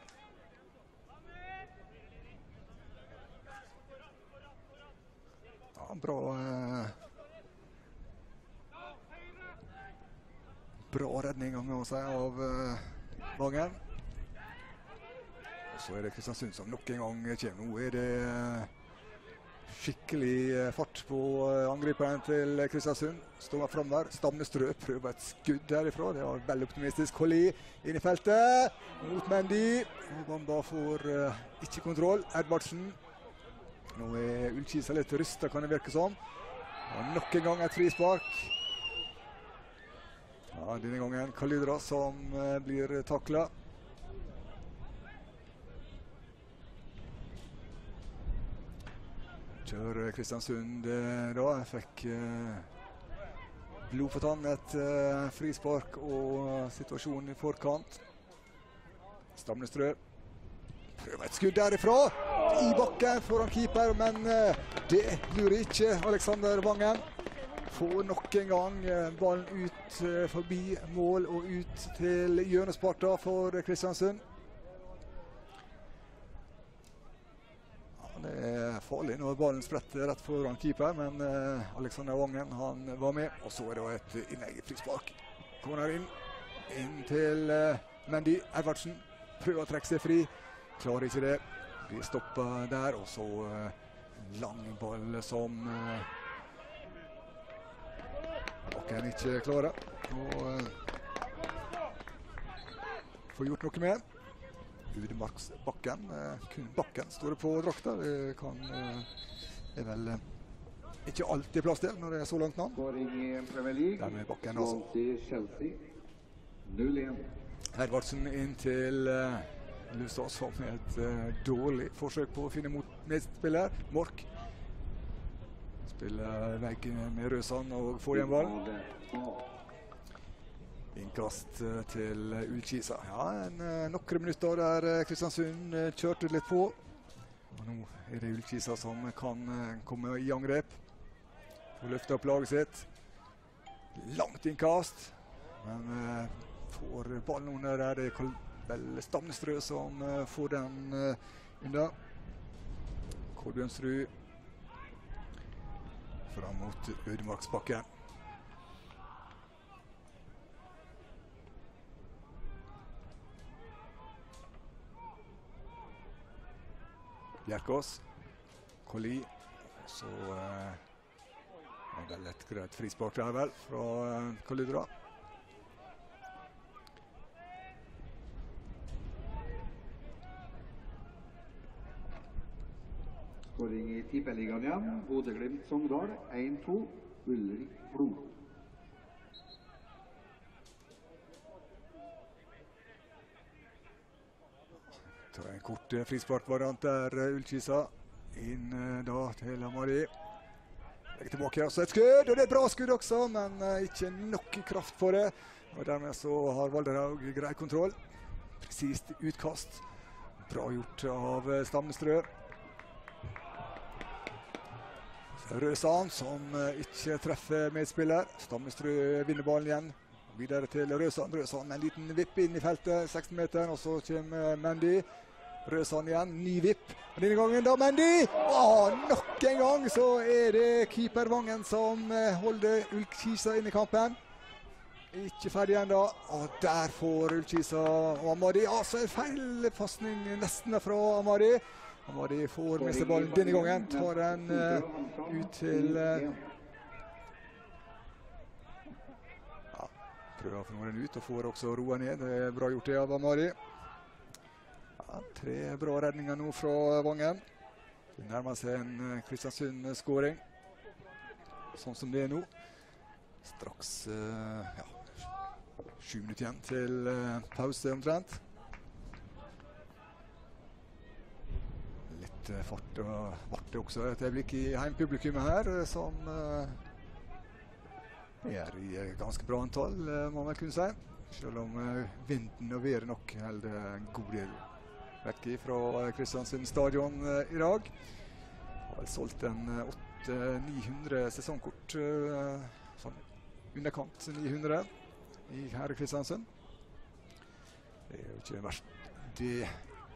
Bra eh, bra redning må si, av eh, Vangen. Og så er det Kristiansund som nok en gang kommer. Nå er det eh, skikkelig eh, fart på eh, angriperen til Kristiansund. Står frem der. Stamnestrø prøver et skudd derifra. Det var veldig optimistisk. Colli inn i feltet. Mot Mendy. Og Bamba får eh, ikke kontroll. Edvardsen. Nå er Ullkisa litt rystet, kan det virke som. Og nok en gang et frispark. Ja, denne gangen Kalidra som uh, blir taklet. Kjører Kristiansund uh, da. Jeg fikk uh, blod på tann, et uh, frispark og situasjonen i forkant. Stamnestrø. Prøver et skudd derifra, i bakken foran keeper, men uh, det lurer ikke Alexander Vangen. Får nok en gang uh, ballen ut uh, forbi mål og ut til hjørnesparta for Kristiansund. Ja, det er farlig når ballen spretter rett foran keeper, men uh, Alexander Vangen han var med. Og så er det et innlegg i frispark. Kommer inn, inn til uh, Mendy. Edvardsen prøver å trekke seg fri. Klarer ikke det. Blir stoppet der, og så uh, lang ball som uh, Bakken ikke klarer. Og uh, får gjort noe med. Udemarks Bakken. Uh, kun Bakken står det på drakta. Det kan uh, er vel uh, ikke alltid plass til når det er så langt navn. Skåring i Premier League. Der med Bakken også. Chelsea. null én. Hervardsen inn til uh, Lustad som et uh, dårlig forsøk på å finne mot medspiller. Mork spiller veggen med Røsan og får igjen ball. Innkast uh, til uh, Ullkisa. Ja, en uh, nokkre minutter der uh, Kristiansund uh, kjørte litt på. Og nå er det Ullkisa som kan uh, komme i angrep og løfte opp laget sitt. Langt innkast, men uh, får ballen under der. Det er vel Stamnestrø som uh, får den uh, unna. Kolbjørnsrud fram mot Ødemarksbakken. Bjerkås, Kolli, så uh, er vel et greit frispark der vel fra uh, Kolidra. Skåring i Tippeligaen igjen. Bodø-Glimt Sogndal én to. Ulrik Flo. Det er en kort uh, frisparkvariant der, uh, Ullkisa. Inn uh, da til Amari. Legger tilbake også et skudd, og det er et bra skudd også, men uh, ikke nok kraft på det. Og dermed så har Valderhaug grei kontroll. Presist utkast. Bra gjort av uh, Stamnestrø. Røsan som uh, ikke treffer medspiller. Stamnestrø vinner ballen igjen. Videre til Røsan. Røsan med en liten vipp inn i feltet, seksten meter, og så kommer Mendy. Røsan igjen, ny vipp. Og denne gangen da Mendy! Åh, nok en gang så er det keeper Vangen som uh, holder Ullkisa inn i kampen. Ikke ferdig enda. Og der får Ullkisa og Amadi. Altså en feilpassning nesten fra Amadi. Amadi får med seg ballen denne gangen. Tar den uh, ut til... Uh, ja, prøver å få den ut og får også roa ned. Det er bra gjort det av Amadi. Ja, tre bra redninger nå fra Vangen. Det nærmer seg en uh, Kristiansund-skåring. Sånn som det er nå. Straks uh, ja, sju minutter igjen til uh, pause omtrent. Litt uh, fart og varte også et øyeblikk i heimpublikummet her, uh, som uh, er i uh, ganske bra antall, uh, må man kunne si. Selv om uh, vinden og været nok holder en god del vekk fra uh, Kristiansund stadion uh, i dag. Har vel solgt en uh, åtte til ni hundre sesongkort, uh, sånn underkant ni hundre i her i Kristiansund. Det er jo ikke verst det.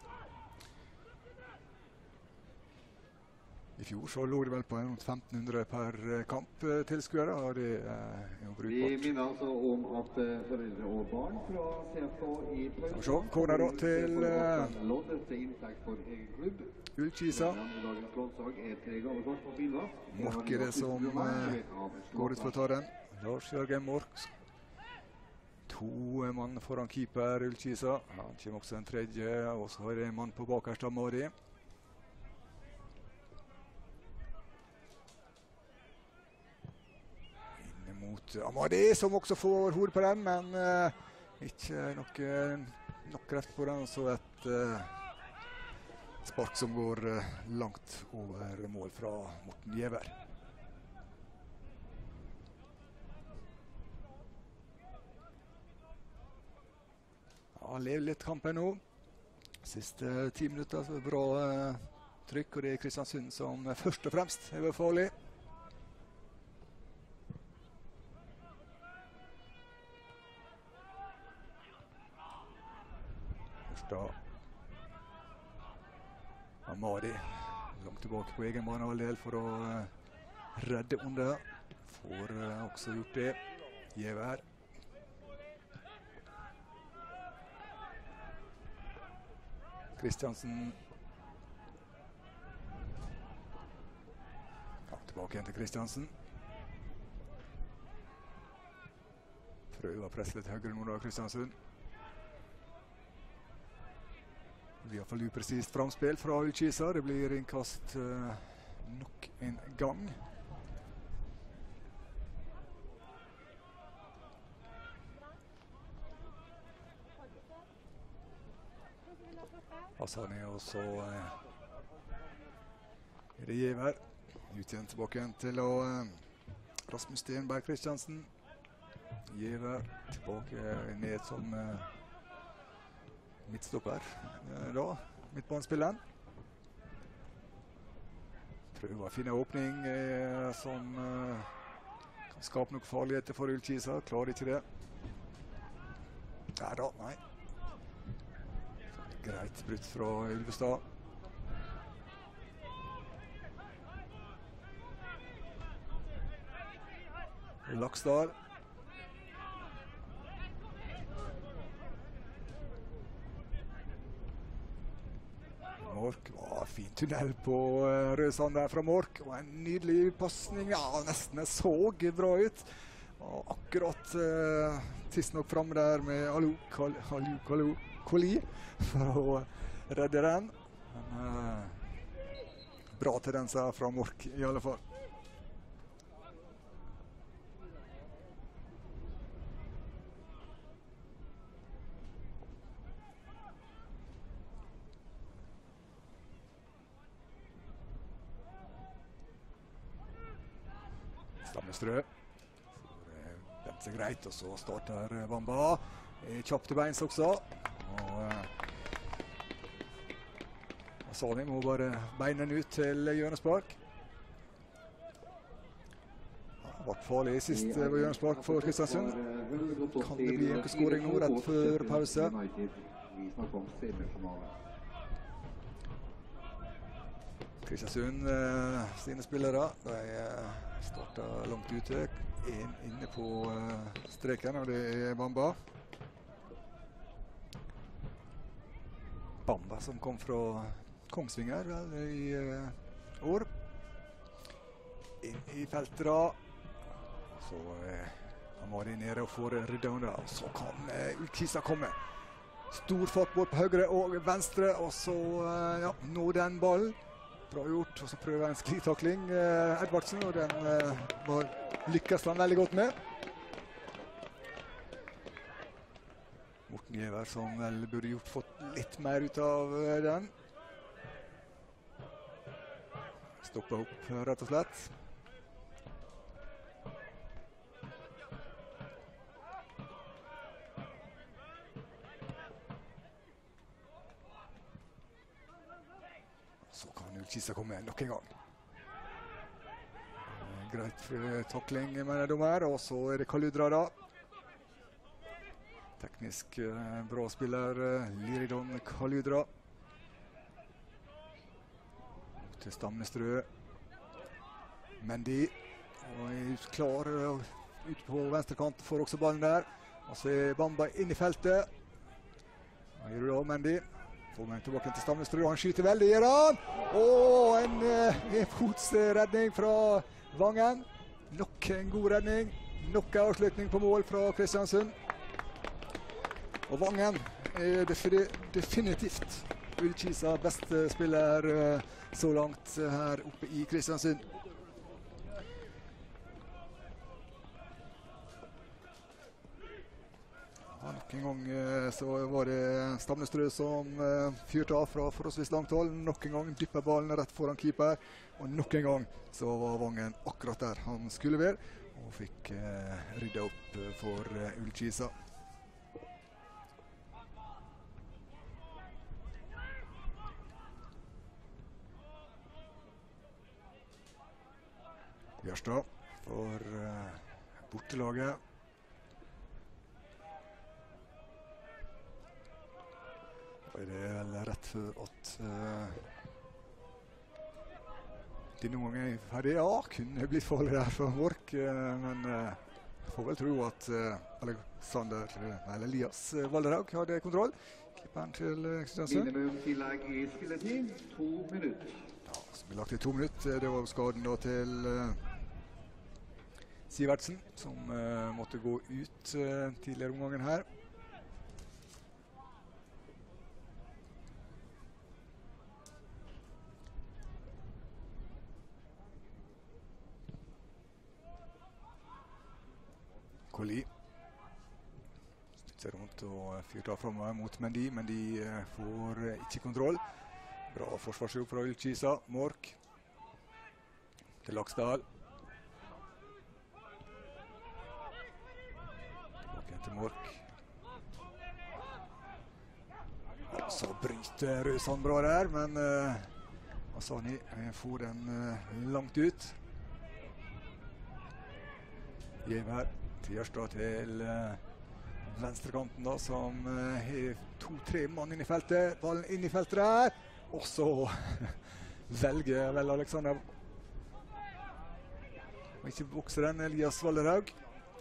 I fjor så lå det vel på femten hundre per kamp uh, tilskuere, og det uh, er jo brukbart. Vi minner altså om at uh, foreldre og barn fra C F K i Tøy... Skal vi se, corner da til uh, loddet til inntekt for egen klubb. Ullkisa. Dagens loddsak er tre ganger kort på Finland. Mork er det som uh, går ut for å ta den. Lars Jørgen Mork. To uh, mann foran keeper Ullkisa. Han kommer også en tredje, og så har det en mann på bakerst av Mari. Inne mot Amadi, som også får hodet på den, men uh, ikke nok, uh, nok kreft på den. Så et uh, spark som går uh, langt over mål fra Morten Giæver. Ja, lever litt kampen nå. Siste ti minutter så er det bra uh, trykk, og det er Kristiansund som uh, først og fremst er farlig. Først da Amadi langt tilbake på egen banehalvdel for å uh, redde under. Får uh, også gjort det. Giæver. Kristiansen. Ja, tilbake igjen til Kristiansen. Prøver å presse litt høyere nå da, Kristiansund. I hvert fall upresist framspill fra Ullkisa. Det blir innkast uh, nok en gang. Hassani, og så eh, er det Giver. Ut igjen tilbake igjen til å eh, Rasmus Stenberg Kristiansen. Giver tilbake ned som eh, midtstopper. Eh, da, midtbanespilleren. Prøver å finne åpning eh, som eh, kan skape noe farligheter for Ullkisa. Klarer ikke det. Der da, nei. Greit brutt fra Ulvestad. Laksdal. Mork, å, fin tunnel på uh, Rødsand der fra Mork, og en nydelig passning, ja, nesten så bra ut. Og akkurat uh, tidsnok fremme der med Alu Koli for å redde den. Men uh, bra tendenser fra Mork i alle fall. Stammestrø. Venter seg greit, og så starter Bamba. Kjapp til beins også. Og Asani må bare beina den ut til hjørnespark. Det ble farlig sist på hjørnespark for Kristiansund. Kan det bli en skåring nå rett før pause? Kristiansund eh, sine spillere, de eh, starter langt ute, en inne på eh, streken, og det er Bamba. Bamba som kom fra Kongsvinger vel, i eh, år. Inn i feltet da, så eh, han var nede og får rydda under, og så kan eh, Ullkisa komme. Stor fart både på høyre og venstre, og så eh, ja, nå den ballen. Bra gjort, og så prøver en sklitakling, eh, Edvardsen, og den eh, var, lykkes han veldig godt med. Morten Giver som vel burde gjort fått litt mer ut av eh, den. Stopper opp, rett og slett. Ullkisa kommer nok en gang. Greit takling med dommer, og så er det Kaludra da. Teknisk eh, bra spiller, eh, Liridon Kaludra. Til Stamnestrø. Mendy. Og er klar uh, ut på venstre kant, får også ballen der. Og så er Bamba inn i feltet. Hva gjør du da, Mendy? Får man tilbake til Stamnestrø, han skyter veldig, gjør han! Og en, en fotsredning fra Vangen. Nok en god redning. Nok en avslutning på mål fra Kristiansund. Og Vangen er definitivt Ullkisa beste spiller så langt her oppe i Kristiansund. Ja, nok en gang så var det Stamnestrø som uh, fyrte av fra forholdsvis langt hold. Nok en gang dypper ballen rett foran keeper. Og nok en gang så var Vangen akkurat der han skulle være. Og fikk uh, rydda opp uh, for uh, Ullkisa. Bjørstad for uh, bortelaget. Og det er vel rett før at uh, denne gangen er ferdig. Ja, kunne blitt farlig der for Mork, uh, men uh, får vel tro at uh, Alexander, eller Elias uh, Valderhaug hadde kontroll. Keeperen til uh, Kristiansund. Minimum tillegg i spilletid, to minutter. Ja, som ble lagt i to minutter. Det var skaden da til uh, Sivertsen, som uh, måtte gå ut uh, tidligere omgangen her. Koli. Stutser rundt ut og fyrt av fremover mot Mendy, men de får ikke kontroll. Bra forsvarsjobb fra Ullkisa. Mork til Laksdal. Tilbake til Mork. Så bryter Røsand bra der, men uh, Asani får den uh, langt ut. Giver til Jørstad til uh, venstrekanten da, som uh, har to-tre mann inn i feltet. Ballen inn i feltet der. Og så velger vel Alexander og ikke bokser den, Elias Valderhaug.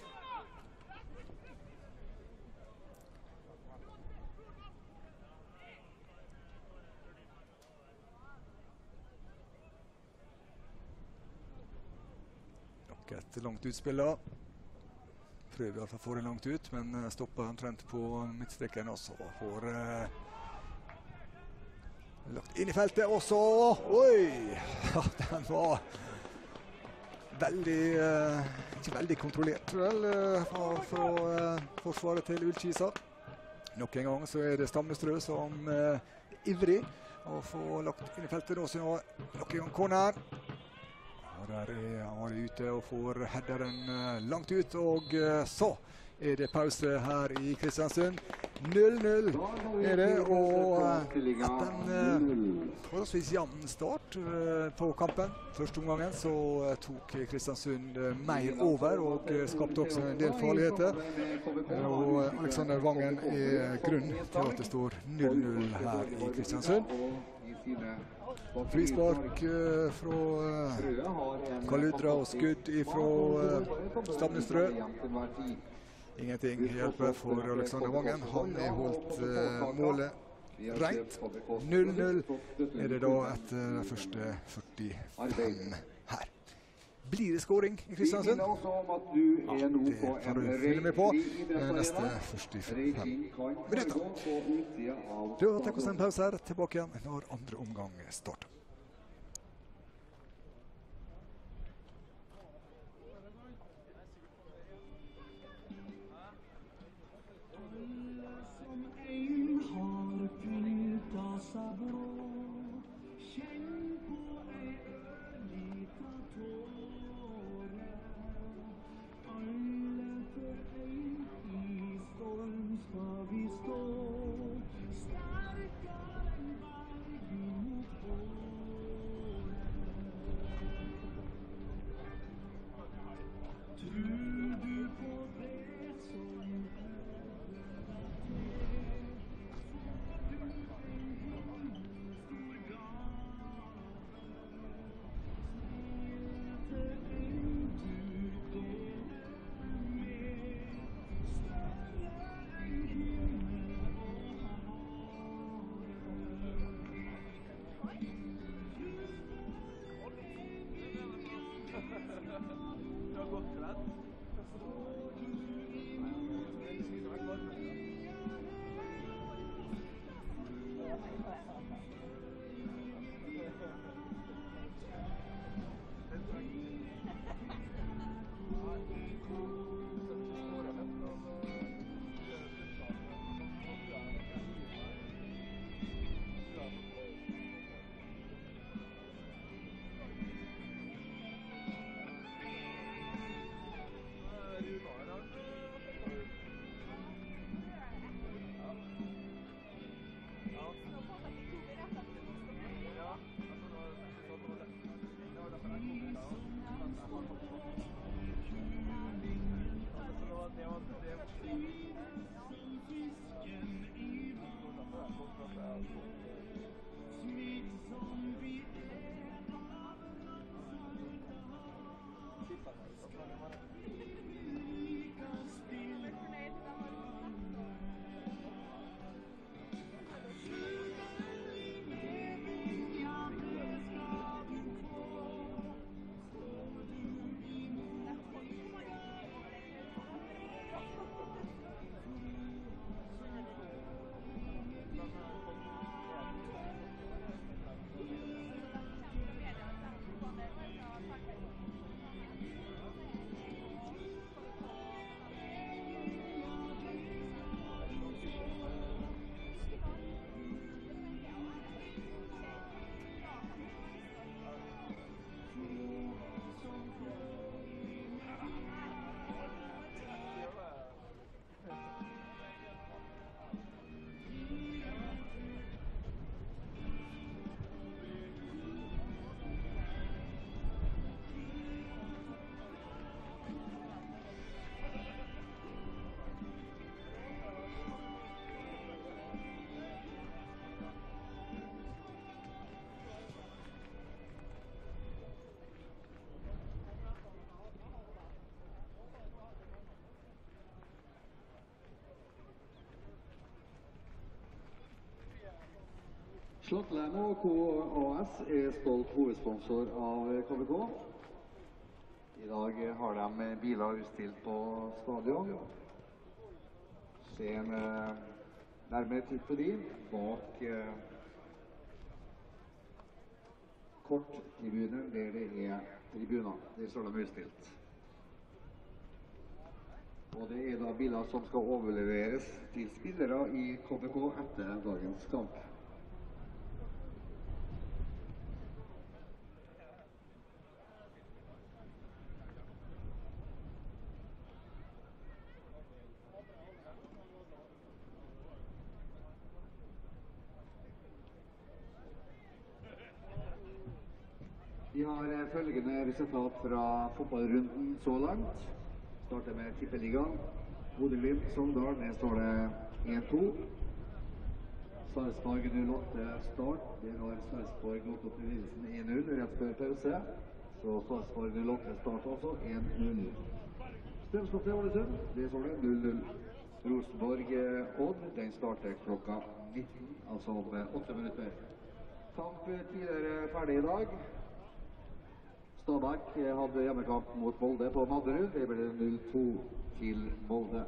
Nok et langt utspill da. Prøver i hvert fall å få det langt ut, men stopper omtrent på midtstreken, og så får uh, lagt inn i feltet, og så oi! Ja, den var veldig, uh, ikke veldig kontrollert, vel, uh, fra, fra uh, forsvaret til Ullkisa. Nok en gang så er det Stamnestrø som uh, er ivrig å få lagt inn i feltet, og så nok en gang corner. Og der er han ute og får headeren uh, langt ut, og uh, så er det pause her i Kristiansund. null null er det, og uh, etter en uh, forholdsvis jevn start uh, på kampen. Første omgangen så uh, tok Kristiansund uh, mer over og uh, skapte også en del farligheter. Uh, og uh, Alexander Vangen er grunnen til at det står null null her i Kristiansund. Frispark uh, fra uh, Kaludra og skudd fra uh, Stamnestrø. Ingenting hjelper for Alexander Vangen. Han har holdt uh, målet rent. null null er det da etter de første førtifem her. Blir det skåring i Kristiansund? Ja, det kan du følge med på neste førtifem minutter. Da tar vi oss en pause her, tilbake igjen når andre omgang starter. Starkare än varg mot år. Slottlem og Co. A S er stolt hovedsponsor av K B K. I dag har de biler utstilt på stadion. Se en eh, nærmere titt på de bak eh, korttribunen der det er tribuner. Der står de utstilt. Og det er da biler som skal overleveres til spillere i K B K etter dagens kamp. Vi har følgende resultat fra fotballrunden så langt. Starter med Tippeligaen. Bodø-Glimt Sogndal, der står det en to. Sarpsborg null åtte Start. Der har Sarpsborg gått opp til ledelsen en null rett før pause. Så Sarpsborg null åtte Start også en null. Strømsgodset Ålesund, der står det null null. Rosenborg Odd, den starter klokka nitten, altså om åtte minutter. Kamp tidligere ferdig i dag. Stabæk hadde hjemmekamp mot Molde på Nadderud. Det ble null to til Molde.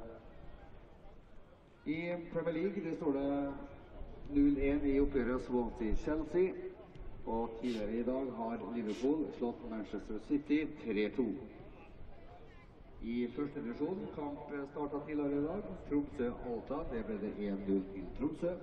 I Premier League det står det null en i oppgjøret Swansea-Chelsea. Og tidligere i dag har Liverpool slått Manchester City tre to. I første divisjon kamp startet tidligere i dag. Tromsø-Alta, det ble det en null til Tromsø.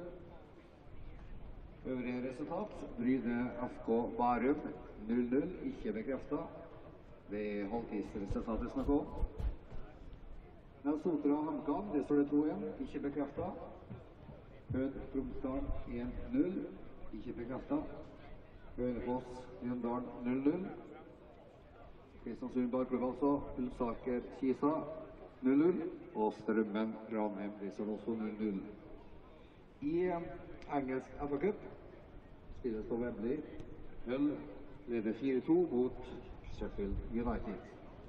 Øvrige resultat, Bryne F K Bærum null null, ikke bekreftet. Det er halvtidsresultatet snakk om. Sotra HamKam, det står det to en, ikke bekreftet. Hødd Tromsdal en null, ikke bekreftet. Hønefoss Mjøndalen null null. Kristiansund Barklub altså, Ulsaker Kisa null null. Og Strømmen Ranheim, det står også null null. I engelsk F A Cup spilles på Wembley. Hull leder fire to mot Sheffield United.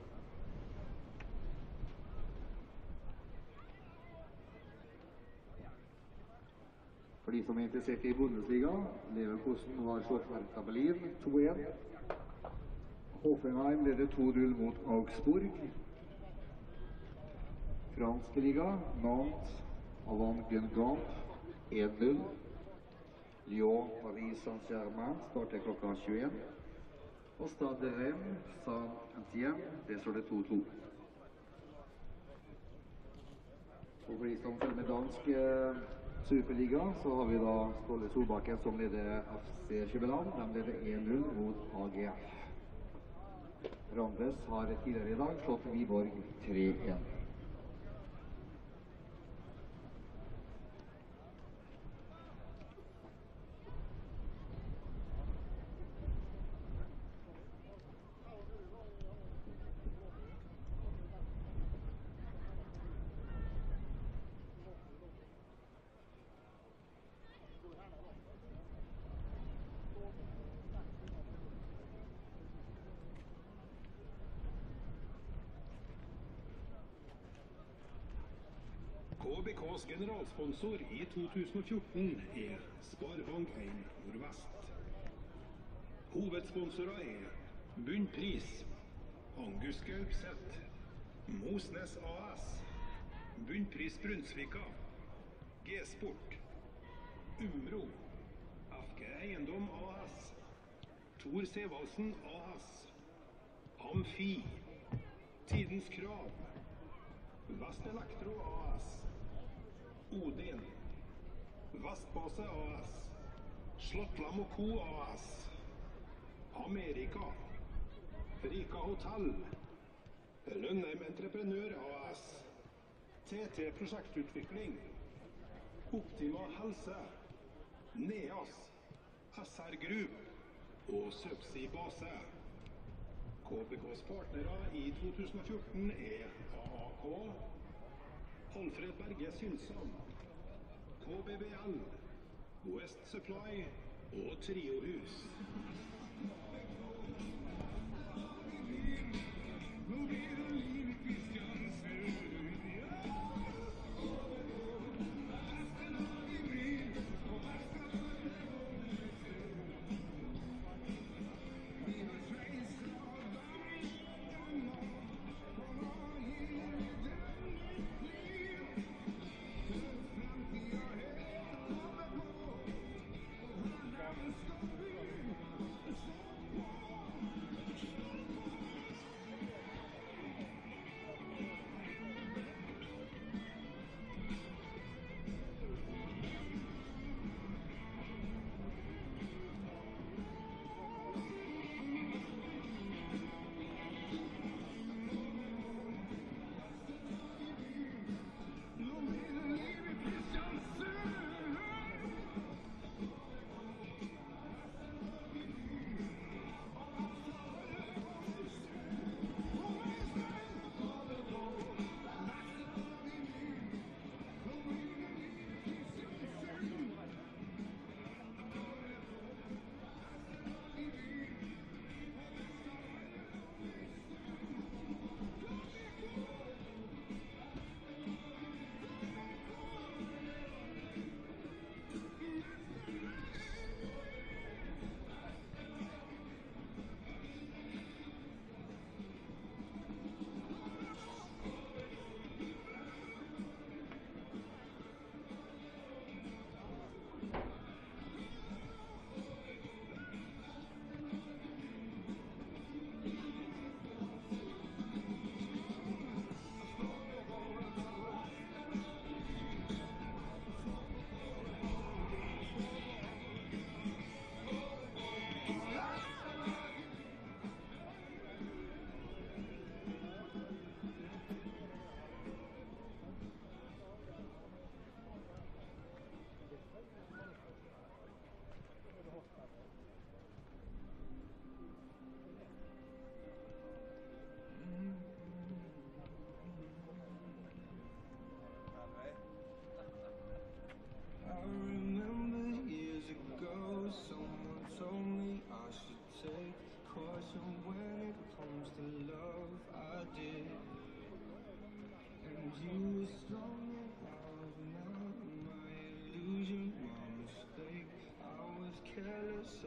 For de som er interessert i Bundesliga, Leverkusen har slått Hertha Berlin to en. Hoffenheim leder to null mot Augsburg. Fransk liga, Nantes, Avant Guingamp en null. Lyon, Paris Saint-Germain starter klokka tjueen. Og Stade Rennes, Saint-Étienne, det står det to to. Og for de som følger med dansk eh, Superliga, så har vi da Ståle Solbakken som leder F C København. De leder en null mot A G F. Randers har tidligere i dag slått Viborg tre en. K B K's generalsponsor i to tusen og fjorten er Sparebank en Nordvest. Hovedsponsorer er Bunnpris, Angus Gaupseth, Mosnes A S, Bunnpris Brunsvika, G-Sport, Umro, F G Eiendom A S, Tor Sevalsen A S, Amfi, Tidens Krav, Vest Elektro A S, Odin, Vestbase A S, Slåttlam og Co. A S, Amerika, Rika Hotell, Lønheim Entreprenør A S, T T Prosjektutvikling, Optima Helse, Neas, S R Group og Subsea Base. K B K's partnere i to tusen og fjorten er A A K, Alfred Berge Synsam, K B B L, West Supply og Triohus.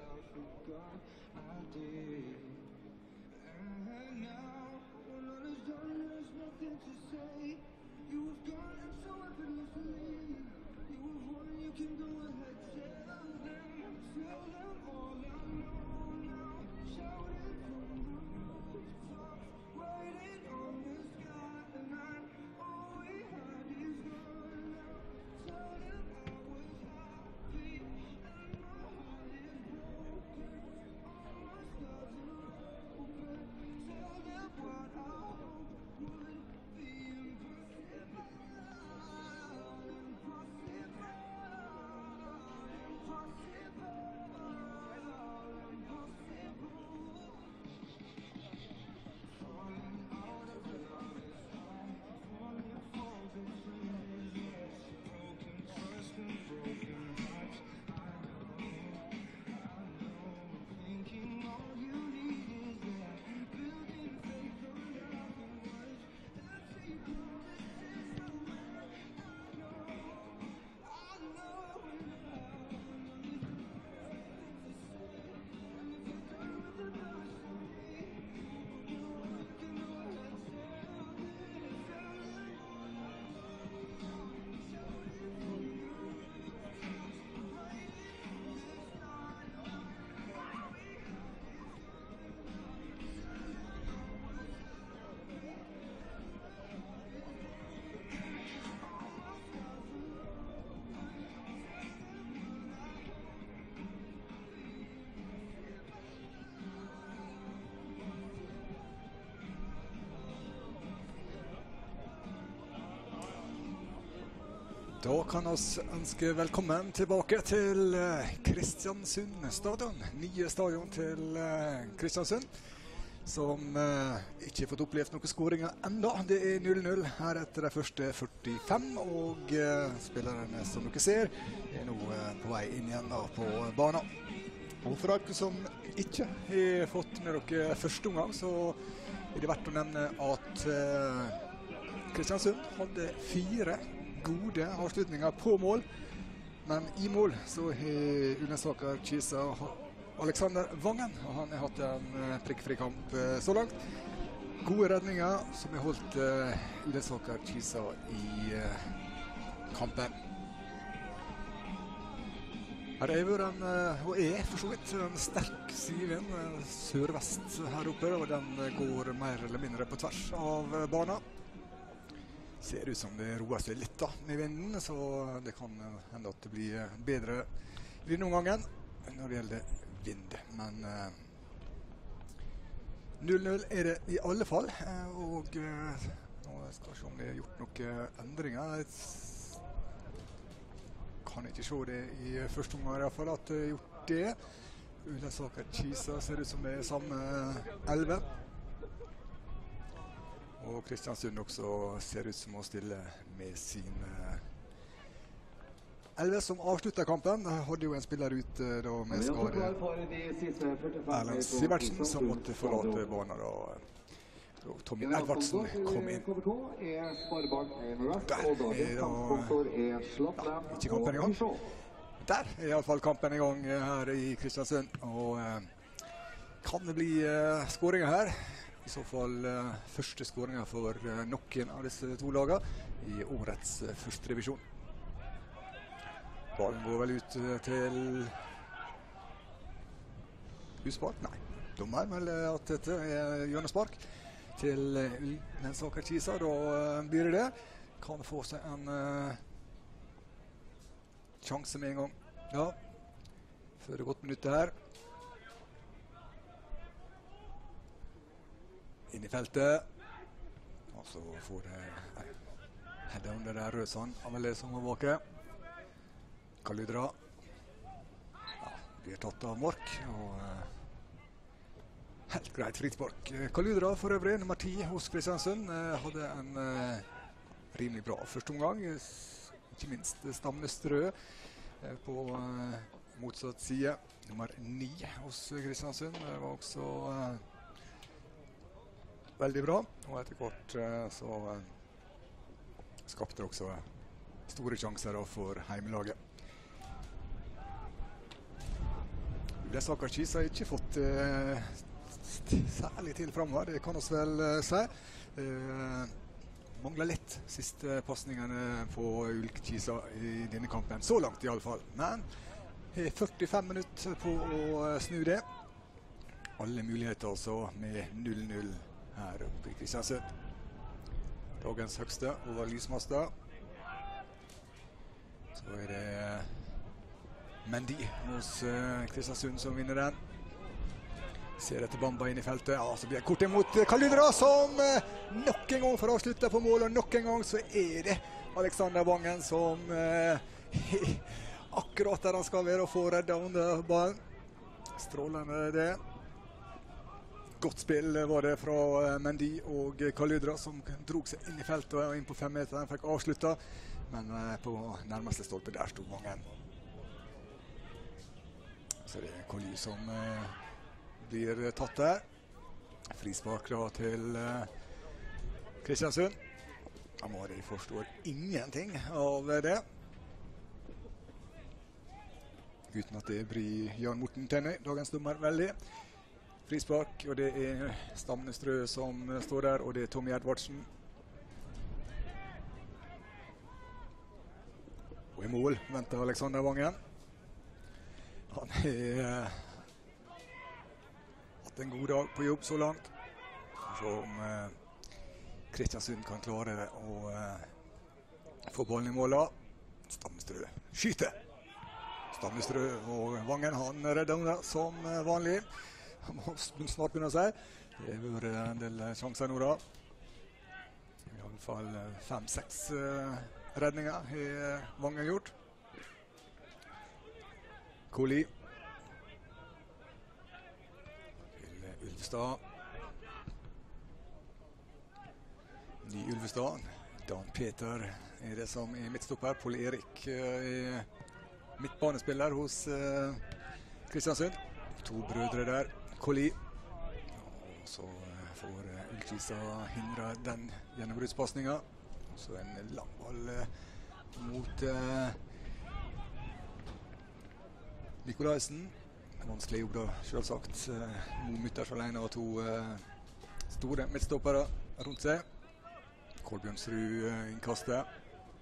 I forgot I did. And now, when all is done, there's nothing to say. You have gone and so effortlessly. You have won, you can go ahead, tell them, tell them all I know now. Shout it from the rooftops, write it on the skyline. All we had is gone now. Tell them I was happy and my heart is broken. All my scars are open. Tell them what I hope would be impossible. Da kan oss ønske velkommen tilbake til Kristiansund stadion, nye stadion til Kristiansund, som ikke har fått opplevd noen skåringer enda. Det er null null her etter de første førtifem, og spillerne som dere ser er nå på vei inn igjen da på banen. Og for dere som ikke har fått med dere første omgang, så er det verdt å nevne at Kristiansund hadde fire gode avslutninger på mål, men i mål så har Ullensaker Kisa Alexander Vangen, og han har hatt en prikkfri kamp så langt. Gode redninger som har holdt uh, Ullensaker Kisa i uh, kampen. Her er vært en, uh, og er for så vidt en sterk sidevind, uh, sørvest her oppe, og den går mer eller mindre på tvers av uh, banen. Ser ut som det roer seg litt da med vinden, så det kan hende at det blir bedre i denne omgangen når det gjelder vind. Men null null uh, er det i alle fall, uh, og uh, nå skal vi se om det er gjort noen endringer. Jeg kan ikke se det i første omgang i hvert fall at det er gjort det. Ullensaker Kisa ser ut som det er samme elleve. Og Kristiansund også ser ut som å stille med sin elleve som avsluttet kampen. Hadde jo en spiller ut da med skade, Erlend Sivertsen, som måtte forlate banen da. Tommy Edvardsen kom inn. Der er da ja, ikke kampen i gang. Der er i alle fall kampen i gang her i Kristiansund. Og kan det bli skåringer her? I så fall uh, første skåringer for uh, noen av disse to lagene i årets uh, første divisjon. Ballen går vel ut uh, til uspark? Nei, dommer melder at dette er hjørnespark til uh, Ullensaker Kisa. Da uh, blir det det. Kan få seg en uh, sjanse med en gang. Ja, før det gått minuttet her. Inn i feltet, og så får det hedda under der Røsand, Amele som var våke. Kaludra ja, blir tatt av Mork, og uh, helt greit frispark. Kaludra for øvrig, nummer ti hos Kristiansund, uh, hadde en uh, rimelig bra første omgang, ikke minst Stamne Strø uh, på uh, motsatt side. Nummer ni hos Kristiansund uh, var også uh, veldig bra, og etter hvert uh, så uh, skapte det også store sjanser for heimelaget. Ullensaker Kisa har ikke fått eh, særlig til fremover, det kan vi vel eh, si. Eh, mangler litt siste passningene på Ulk Kisa i denne kampen, så langt i alle fall. Men har førtifem minutter på å snu det. Alle muligheter altså med null null her oppe i Kristiansund. Dagens høgste over lysmasta. Så er det Mendy hos uh, Kristiansund som vinner den. Ser etter Bamba inn i feltet. Ja, så blir det kort imot Kaludra som uh, nok en gang får avslutte på mål. Og nok en gang så er det Alexander Vangen som uh, akkurat der han skal være og få redda under ballen. Strålende det. Godt spill var det fra uh, Mendy og Kaludra som drog seg inn i feltet og inn på fem meter. Han fikk avslutta, men uh, på nærmeste stolpe der stod Vangen. Så det er Colli som uh, blir tatt der. Frispark da til uh, Kristiansund. Amari forstår ingenting av det. Uten at det blir Jan Morten Tennøy, dagens dommer, veldig. Frispark, og det er Stamnestrø som står der, og det er Tommy Edvardsen. Og i mål venter Alexander Vangen. Han har hatt en god dag på jobb så langt. Så om uh, Kristiansund kan klare å uh, få ballen i målet. Stamnestrø skyter. Stamnestrø og Vangen, han redder under som vanlig. Han må snart begynne å si. Det har vært en del sjanser nå da. I alle fall fem-seks uh, redninger har Vangen gjort. Colli til Ulvestad. Ny Ulvestad. Dan Peter er det som er midtstopper. Pål Erik er midtbanespiller hos uh, Kristiansund. To brødre der. Colli. Og så uh, får uh, Ullkisa hindre den gjennombruddspassningen. Så en lang ball uh, mot uh, Nikolaisen. Vanskelig jobb da, selvsagt. Mo Mutters alene og to uh, store midtstoppere rundt seg. Kolbjørnsrud uh, innkastet.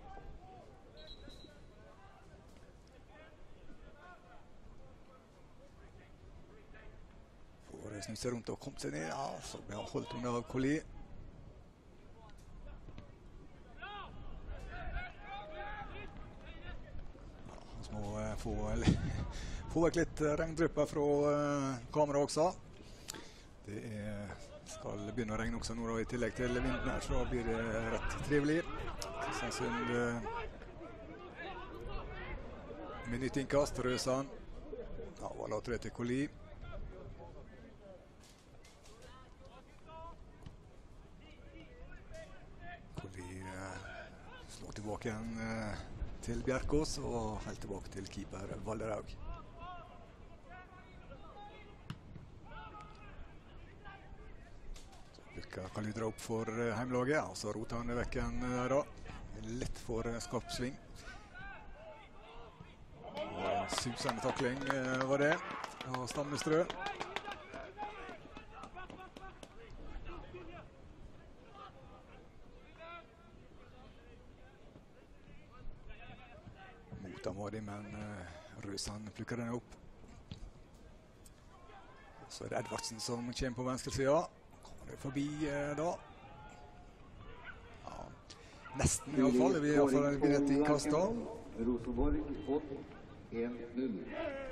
Får snutt seg rundt og kom seg ned. Ja, så ble han holdt under av Colli. Må uh, få, få vekk litt regndrypper fra uh, kamera også. Det er, skal begynne å regne også nå da, i tillegg til vinden her, så blir det rett trivelig. Kristiansund uh, med nytt innkast, Røsan. Ja, var la tre til Colli. Colli uh, slår tilbake igjen uh, til Bjerkås og helt tilbake til keeper Valderhaug. Så bruker Kaludra opp for heimlaget, ja, så roter han vekk en der da. Lett for skarp sving. Og susende takling var det, og Stamnestrø. Da var det, men uh, Røsan plukker den opp. Så er det Edvardsen som kommer på venstre siden. Kommer forbi uh, da. Ja, nesten i alle fall. Det blir i alle fall en billett innkast da. Rosenborg opp en null.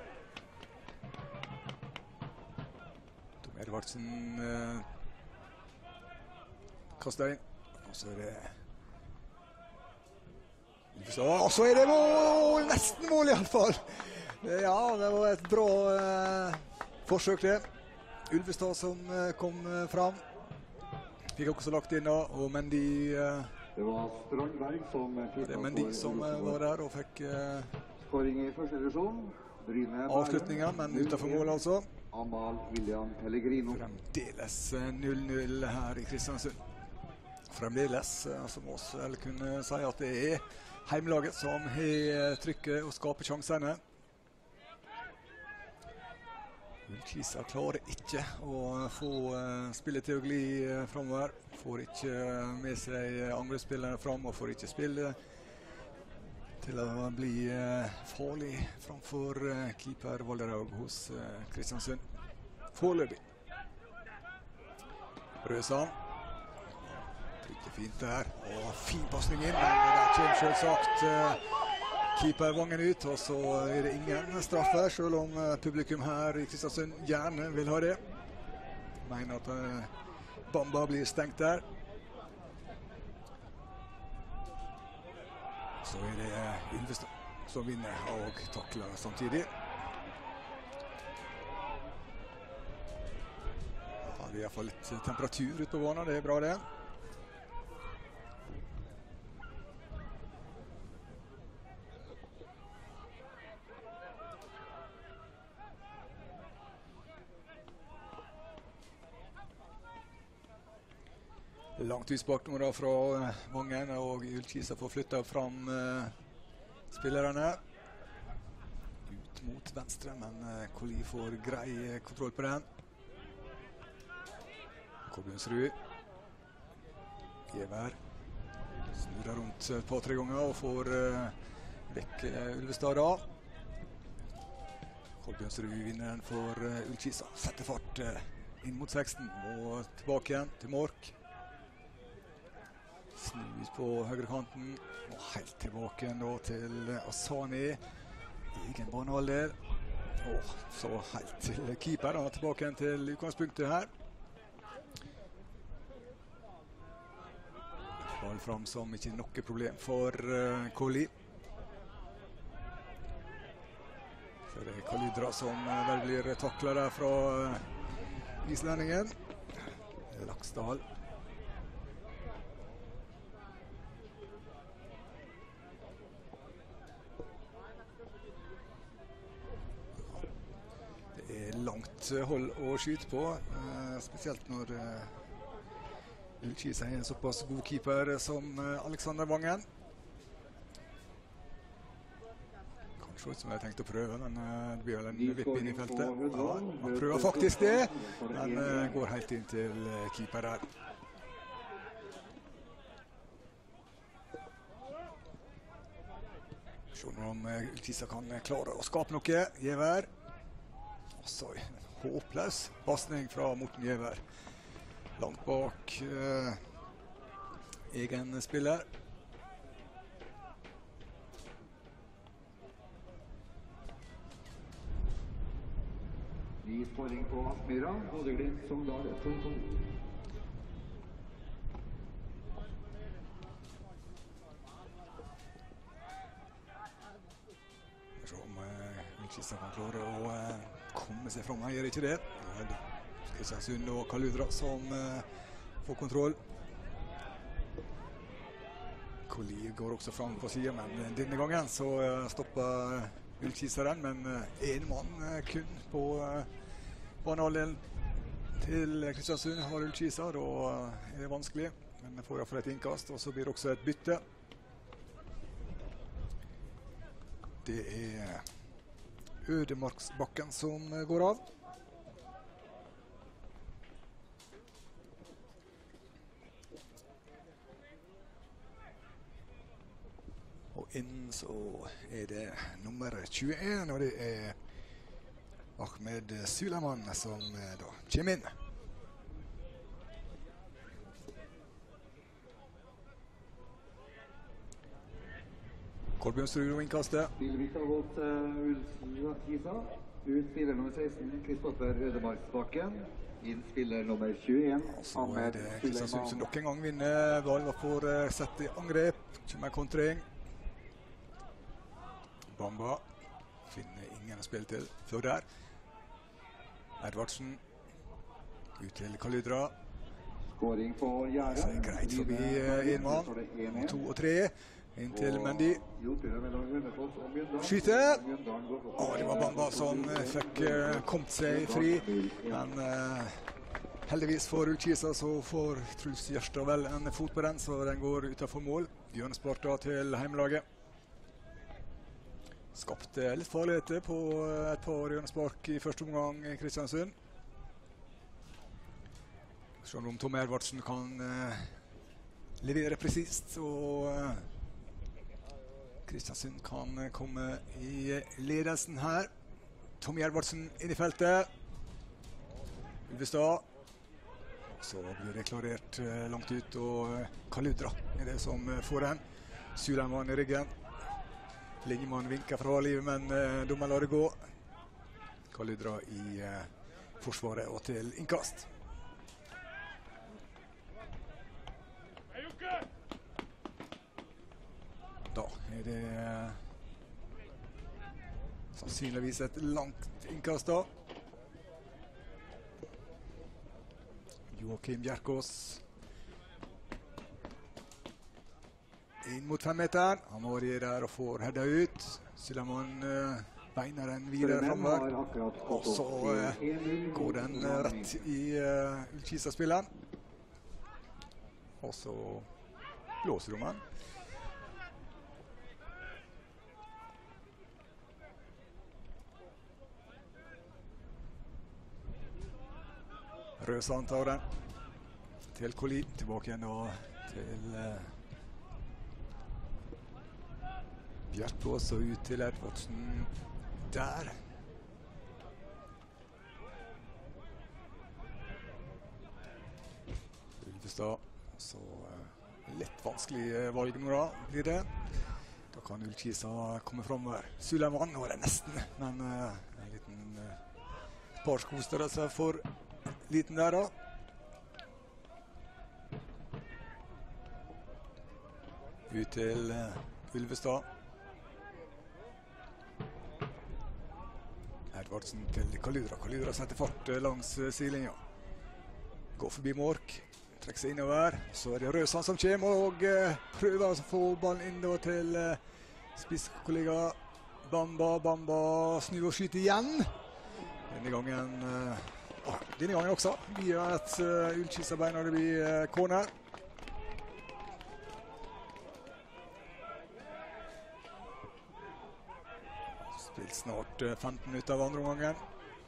Tom Edvardsen uh, kaster inn. Og så er det og så er det mål! Nesten mål i alle fall. Ja, det var et bra eh, forsøk det. Ulvestad som eh, kom eh, fram. Fikk også lagt inn da, og Mendy... Eh, det var Strandberg som... Det er Mendy som eh, var der og fikk... Eh, skåring i første divisjon. avslutningen, men utenfor mål altså. Amal William Pellegrino. Fremdeles null null her i Kristiansund. Fremdeles, altså må vi vel kunne si at det er heimlaget som har trykket og skaper sjansene. Ullkisa klarer ikke å få uh, spillet til å gli uh, fremover. Får ikke uh, med seg angrepsspillerne fram og får ikke spille til å bli uh, farlig framfor uh, keeper Valderhaug hos uh, Kristiansund. Foreløpig. Røsan. Trykker fint der. Og fin passning inn. Men der kommer selvsagt uh, keeper Vangen ut, og så er det ingen straffe, selv om uh, publikum her i Kristiansund gjerne vil ha det. Mener at uh, Bamba blir stengt der. Så er det uh, Ylvestad som vinner og takler samtidig. Ja, det er i hvert fall litt temperatur ut på banen, det er bra det. Langt utspakt nå da fra Vangen, og Ullkisa får flyttet fram uh, spillerne. Ut mot venstre, men uh, Colli får grei uh, kontroll på den. Kolbjørnsrud. Giver. Snurrer rundt et par-tre ganger og får uh, vekk uh, Ulvestad da. Kolbjørnsrud vinner den for uh, Ullkisa. Setter fart uh, inn mot seksten og tilbake igjen til Mork. Snus på høyrekanten, og helt tilbake nå til Asani, egen banehalvdel, og så helt til keeper, da, tilbake igjen til utgangspunktet her. Ball fram som ikke noe problem for uh, Colli. Så det er Kalidra som uh, vel blir taklet der fra uh, islendingen. Laksdal. Langt hold å skyte på, uh, spesielt når uh, Ullkisa er en såpass god keeper som uh, Alexander Vangen. Kanskje ut som jeg tenkte å prøve, men uh, det blir vel en vipp inn i feltet. Ja, han prøver faktisk det, men uh, går helt inn til uh, keeper der. Se om uh, Ullkisa kan klare å skape noe. Giver. Så håpløs passning fra Morten Giver. Langt bak uh, egen spiller. Ny skåring på Aspmyra. Bodø-Glimt Sogndal to to. Så om uh, Ullkisa kan klare å uh, komme seg frem, han gjør ikke det. Kristiansund og Kaludra som uh, får kontroll. Colli går også frem på siden, men denne gangen så uh, stopper uh, Ullkisa den, men uh, en mann uh, kun på uh, banehalvdelen til Kristiansund har Ullkisa, da uh, er det vanskelig, men det får i hvert fall et innkast, og så blir det også et bytte. Det er Ødemarksbakken som går av. Og inn så er det nummer tjueen, og det er Ahmed Suleiman som da kommer inn. Kolbjørnsrud og innkastet. Spillvikt har gått uh, Ullkisa. Ut spiller nummer seksten, Kristoffer Ødemarksbakken. Inn spiller nummer tjueen, Så er det Kristiansund som nok en gang vinner. Ball får uh, sett i angrep. Kommer kontring. Bamba finner ingen å spille til før der. Edvardsen ut til Kalidra. Skåring på Gjæren. Så er greit forbi uh, en mann. To og tre. Inn til Mendy. Skyter. Å, det var Bamba som uh, fikk uh, kommet seg fri. Men uh, heldigvis for Ullkisa så får Truls Gjerstad vel en fot på den, så den går utenfor mål. Bjørn Sparta til heimelaget. Skapte litt farligheter på et par hjørnespark i første omgang i Kristiansund. Se om Tom Edvardsen kan uh, levere presist, og uh, Kristiansund kan uh, komme i ledelsen her. Tom Edvardsen inn i feltet. Ulvestad. Så blir det klarert uh, langt ut, og uh, Kaludra er det som uh, får den. Suleiman i ryggen. Linjemann vinker fra livet, men uh, dommer lar det gå. Kaludra i uh, forsvaret og til innkast. Da er det uh, sannsynligvis et langt innkast da. Joakim Bjerkås inn mot femmeteren. Han må være der og får hedda ut. Suleiman uh, beiner den videre fremover. Og så uh, går den uh, rett i uh, Ullkisa-spilleren. Og så blåser dommen. Røsand tar den til Koli, tilbake igjen og til uh, Bjerkås og ut til Edvardsen der. Ulvestad, så uh, litt vanskelig uh, valg nå da, blir det. Da kan Ullkisa komme fremover. Suleiman, nå er det nesten, men uh, en liten uh, par skoster altså for liten der da. Ut til uh, Ulvestad. Edvardsen til Kaludra. Kaludra setter fart uh, langs uh, sidelinja. Går forbi Mork. Trekker seg innover. Så er det Røsand som kommer og uh, prøver å få ballen inn da til uh, spisskollega Bamba. Bamba snur og skyter igjen. Denne gangen... Uh, Denne gangen også via et uh, Ullkisa-bein når det blir uh, corner. Spilt snart uh, femten minutter av andre omgangen.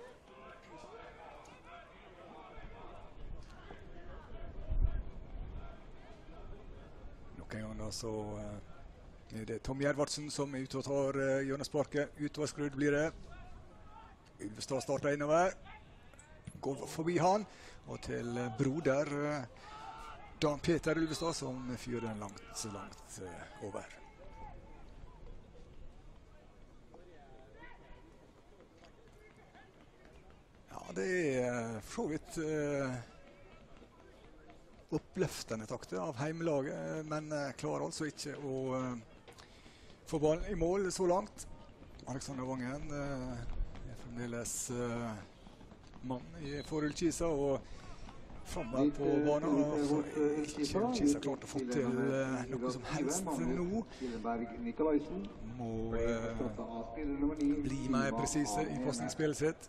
Nok en gang da så uh, er det Tom Edvardsen som er ute og tar uh, hjørnesparket. Utoverskrudd blir det. Ulvestad starter innover. Går forbi han, og til broder Dan Peter Ulvestad som fyrer den langt, langt uh, over. Ja, det er for så vidt uh, oppløftende takter av heimelaget, men uh, klarer altså ikke å uh, få ballen i mål så langt. Alexander Vangen uh, er fremdeles... Uh, mann i for Ullkisa og fremover på banen, og så er ikke Ullkisa klart å få til uh, noe som helst nå. Må uh, bli mer presise i pasningsspillet sitt.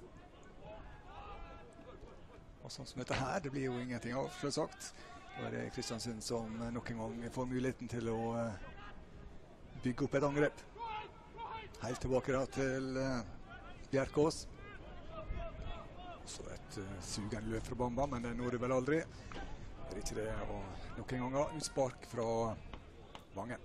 Og sånn som dette her, det blir jo ingenting av, selvsagt. Da er det Kristiansund som nok en gang får muligheten til å uh, bygge opp et angrep. Helt tilbake da til uh, Bjerkås. Så et uh, sugende løp fra Bamba, men det når det vel aldri. Det er ikke det, og nok en gang utspark fra Vangen.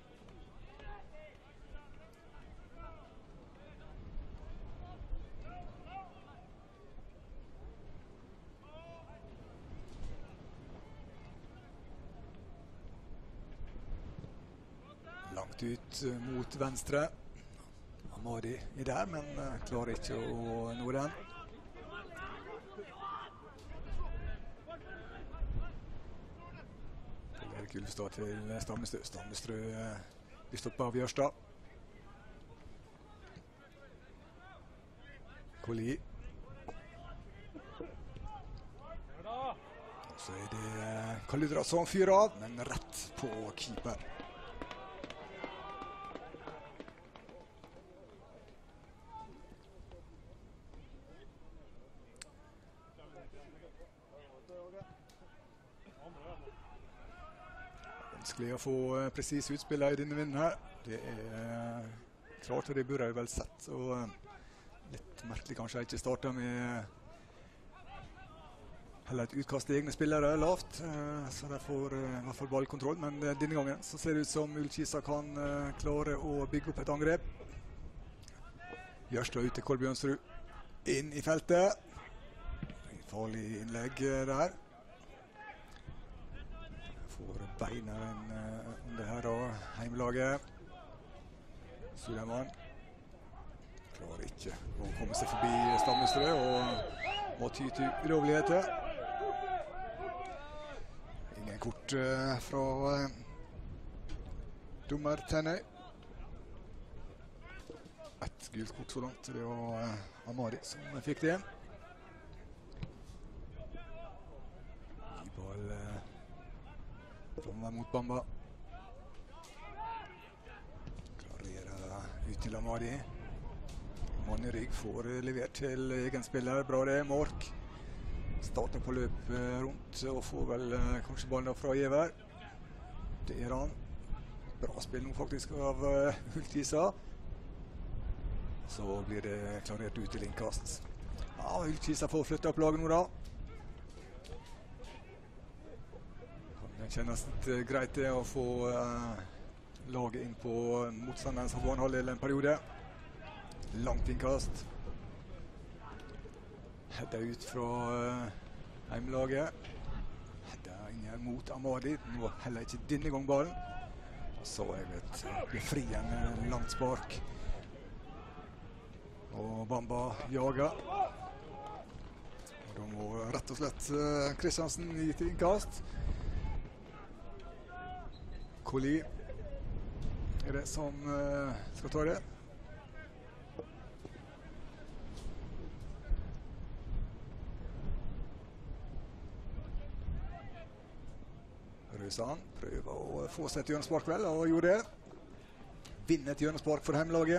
Langt ut uh, mot venstre. Amadi er der, men uh, klarer ikke å nå den. Ulvestad til Stammestrø. Stammestrø blir stoppet av Jørstad. Koli. Så er det Kaludra som fyrer av, men rett på keeper. Vanskelig å få presis utspillet i denne vinden her. Det er klart, og det burde jeg vel sett. Så uh, litt merkelig kanskje jeg ikke startet med heller et utkast til egne spillere lavt, uh, så de får uh, i hvert fall ballkontroll. Men uh, denne gangen så ser det ut som Ullkisa kan uh, klare å bygge opp et angrep. Jørstad ut til Kolbjørnsrud. Inn i feltet. En farlig innlegg uh, der. Får beineren uh, om det her da, heimelaget. Suleiman klarer ikke å komme seg forbi Stammestrø og må ty til ulovligheter. Ingen kort uh, fra uh, dommer Tennøy. Et gult kort så langt, det var uh, Amari som fikk det. I ball uh, framme mot Bamba. Ut til Amadi. Mann i rygg får levert til egen spiller. Bra det, Mork. Starter på løp rundt og får vel kanskje ballen fra Giver. Det er han. Bra spill nå faktisk av Ullkisa. Så blir det klarert ut til innkast. Ja, Ullkisa får flytte opp laget nå da. Det kjennes litt greit det å få uh, laget inn på motstanderens halvhalvdel en periode. Langt innkast. Hedda ut fra uh, heimelaget. Hedda inn mot Amadi. Nå heller ikke denne gang ballen. Så jeg vet befriende langt spark. Og Bamba jager. Og da må rett og slett uh, Kristiansen gi til innkast. Koli er det som uh, skal ta det. Røysan prøver å få seg et hjørnespark vel, og gjorde det. Vinner et hjørnespark for heimelaget.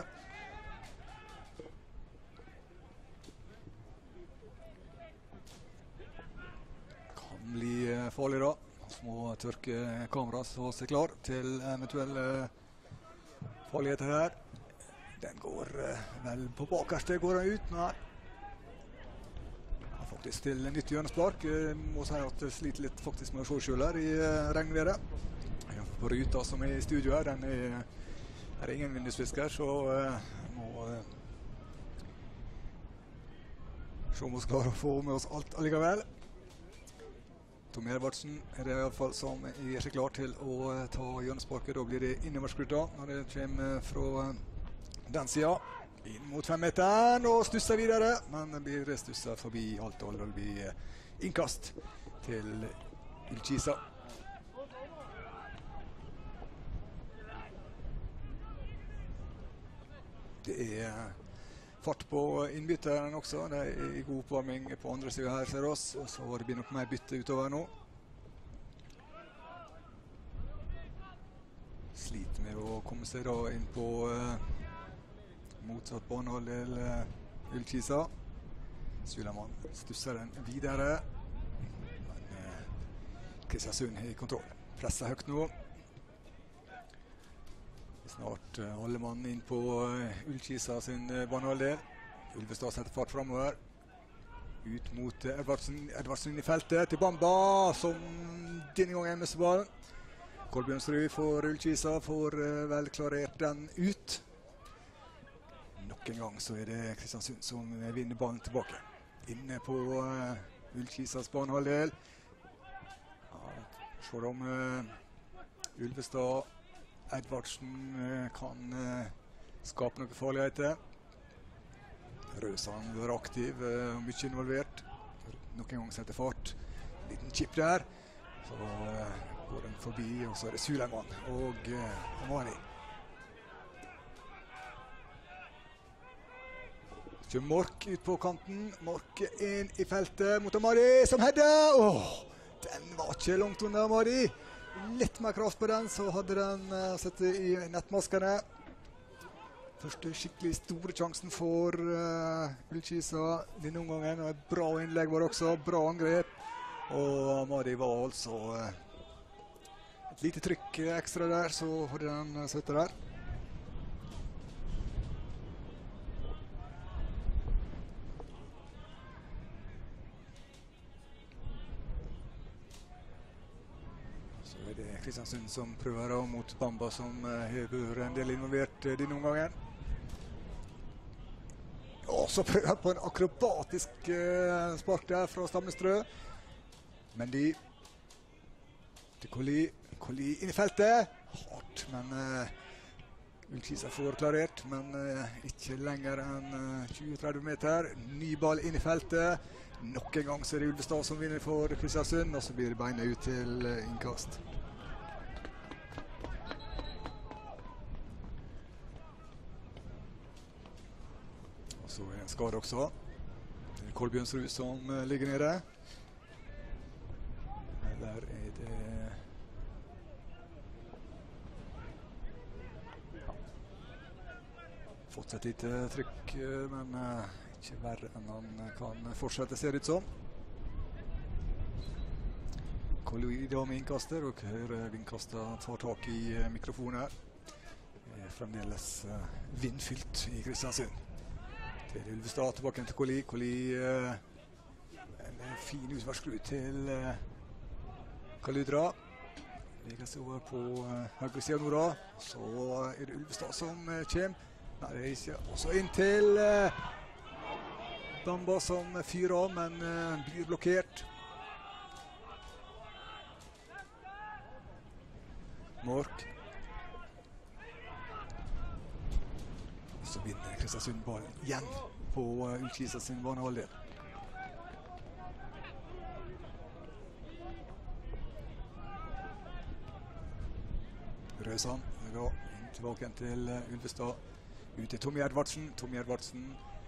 Kan bli uh, farlig da. Må tørke kameraet så se klar til eventuelle farligheter her. Den går uh, vel på bakerste, går den ut, nei. Ja, faktisk til nytt hjørnespark. Jeg må si at jeg sliter litt faktisk med å se selv her i uh, regnværet. Ja, på ruta som er i studio her, den er, er ingen vindusvisker, så uh, må uh, se om vi klarer å få med oss alt allikevel. Tom Edvardsen er det i hvert fall som er seg klar til å uh, ta hjørnesparket. Da blir det innoverskrutt når det kommer fra uh, den siden. Inn mot femmeteren og stusser videre, men det blir stusset forbi alt og det blir uh, innkast til Ullkisa. Det er uh, fart på innbytteren også. Det er i god oppvarming på andre siden her, ser oss. Og så det blir nok mer bytte utover nå. Sliter med å komme seg da inn på uh, motsatt banehalvdel uh, Ullkisa. Suleiman stusser den videre. Men uh, Kristiansund er i kontroll. Presser høyt nå. Snart uh, holder man inn på uh, Ullkisa sin uh, banehalvdel. Ulvestad setter fart fremover. Ut mot uh, Edvardsen. Edvardsen i feltet til Bamba, som denne gangen er med seg ballen. Kolbjørnsrud for Ullkisa får uh, vel klarert den ut. Nok en gang så er det Kristiansund som uh, vinner ballen tilbake. Inne på uh, Ullkisas banehalvdel. Ja, se om uh, Ulvestad Edvardsen uh, kan uh, skape noen farligheter. Røsan var aktiv uh, og mye involvert. Noen gang setter fart. Liten chip der. Så uh, går den forbi, og så er det Suleiman og uh, Amani. Så Mork ut på kanten. Mork inn i feltet mot Amadi som hedder. Åh, den var ikke langt under Amadi. Litt mer kraft på den, så hadde den uh, sett i nettmaskene. Første skikkelig store sjansen for uh, Ullkisa denne omgangen. Og et bra innlegg var det også, bra angrep. Og Amadi var altså uh, et lite trykk ekstra der, så hadde den uh, sittet der. Så er det Kristiansund som prøver da mot Bamba, som uh, har vært en del involvert uh, denne omgangen. Og så prøver han på en akrobatisk uh, spark der fra Stamnestrø. Men de til Colli, Colli inn i feltet. Hardt, men uh, Ullkisa får klarert, men uh, ikke lenger enn uh, tjue til tretti meter. Ny ball inn i feltet. Nok en gang så er det Ulvestad som vinner for Kristiansund, og så blir det beinet ut til uh, innkast. Og så er det en skade også. Det er Kolbjørnsrud som uh, ligger nede. Der er det fortsatt litt trykk, men uh, ikke verre enn han kan fortsette, ser det ut som. Colli da med innkaster, og hører vindkaster tar tak i uh, mikrofonen her. Det er fremdeles uh, vindfylt i Kristiansund. Det er Ulvestad tilbake til Colli. Colli uh, en fin utvarsskru til uh, Kaludra. Legger seg over på uh, høyre siden nå da. Så er det Ulvestad som uh, kommer. Nei, det er ikke. Også inn til uh, Bamba som fyrer av, men uh, blir blokkert. Mork. Så vinner Kristiansund ballen igjen på uh, Ullkisa sin banehalvdel. Røsand da inn tilbake til uh, Ulvestad. Ut til Tommy Edvardsen. Tommy Edvardsen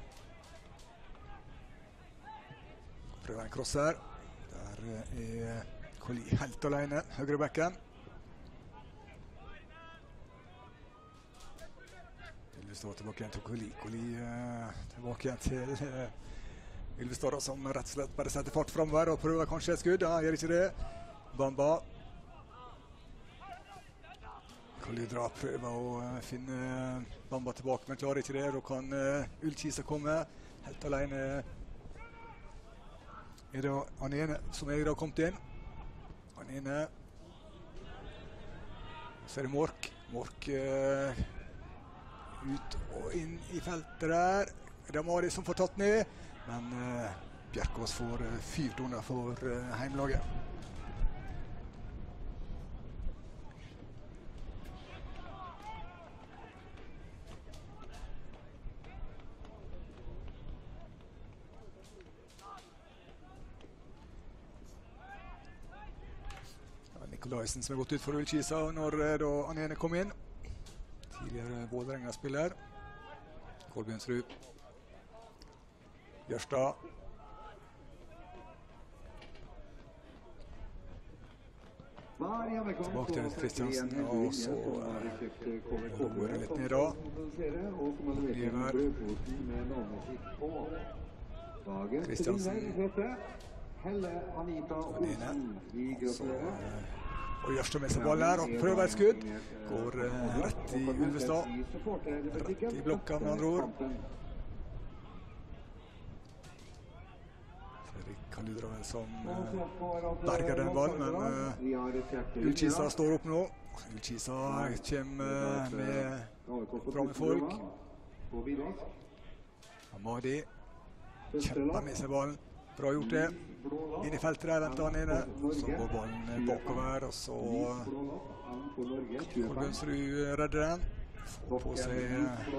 prøver en cross her. Der er Colli helt alene, høyre bekken. Ulvestad tilbake igjen til Colli. Colli uh, tilbake igjen til uh, Ulvestad, som rett og slett bare setter fart fremover og prøver kanskje et skudd. Ja, gjør ikke det. Bamba. Kaludra prøver å uh, finne Bamba tilbake, men klarer ikke det. Da kan uh, Ullkisa komme helt alene. Er det han ene som er da kommet inn. Han ene. Så er det Mork. Mork uh, ut og inn i feltet der. Det er Mari som får tatt ned, men uh, Bjerkås får uh, fyrt under for uh, heimlaget. Nikolaisen som har gått ut for Ullkisa når da han ene kom inn. Tidligere Vålerenga-spiller. Kolbjørnsrud. Bjørstad. Tilbake til Kristiansen, og så roer det litt ned da. Liver. Kristiansen. Han ene. Så og Gjørstad med seg ball her, og prøver et skudd. Går uh, rett i Ulvestad. Rett i blokka, med andre ord. Så er det Kaludra som uh, berger den ballen, men uh, Ullkisa står opp nå. Ullkisa kommer uh, med bra med folk. Amadi kjemper med seg ballen. Bra gjort det. Inn i feltet der venter han inne. Så går ballen bakover, og så Kolbjørnsrud redder den. Får på seg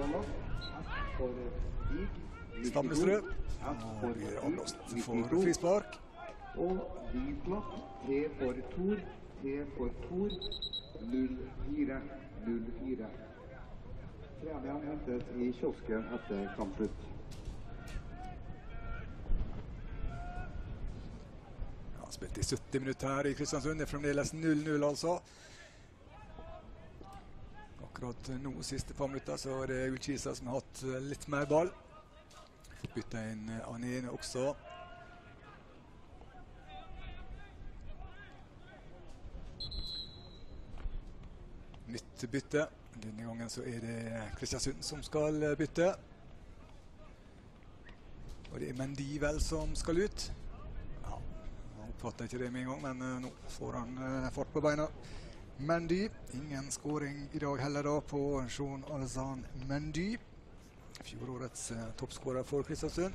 Stamnestrø. Nå blir det avblåst for frispark. Og Dyplass, T for Tor, T for Tor, null fire, null fire. Premien hentes i kiosken etter kampslutt. Spilt i sytti minutter her i Kristiansund. Det er fremdeles null null altså. Akkurat nå, siste par minutter, så er det Ullkisa som har hatt litt mer ball. Fått bytte inn Anine også. Nytt bytte. Denne gangen så er det Kristiansund som skal bytte. Og det er Mendy vel som skal ut. Fattet ikke det med en gang, men uh, nå får han uh, fart på beina. Mendy, ingen scoring i dag heller da på Jean Alzan Mendy. Fjorårets uh, toppskårer for Kristiansund.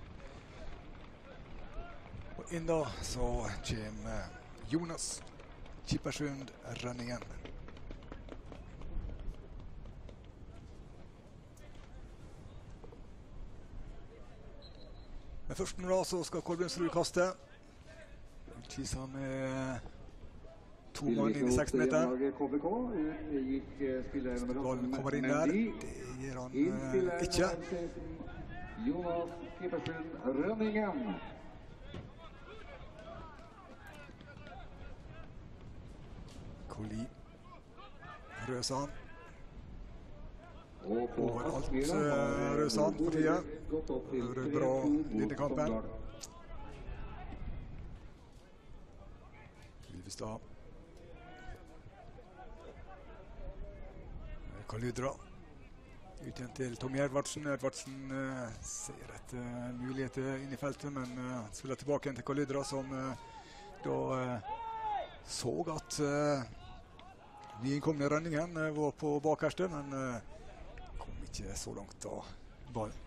Og inn da så kommer uh, Jonas Kippersund Rønningen. Men først nå da så skal Kolbjørnsrud kaste. Kisa med to mann inn i seksten meter. Ballen kommer inn der. Det gir han uh, ikke. Jonas Kippersund Rønningen. Koli. Røsan. Overalt uh, Røsan på tida. Hører bra linjekampen. Ylvestad. Kaludra. Ut igjen til Tommy Edvardsen. Edvardsen uh, ser etter uh, muligheter inn i feltet, men uh, spiller tilbake igjen til Kaludra, som uh, da uh, så at uh, vi innkomne Rønningen uh, var på bakerste, men uh, kom ikke så langt av ballen.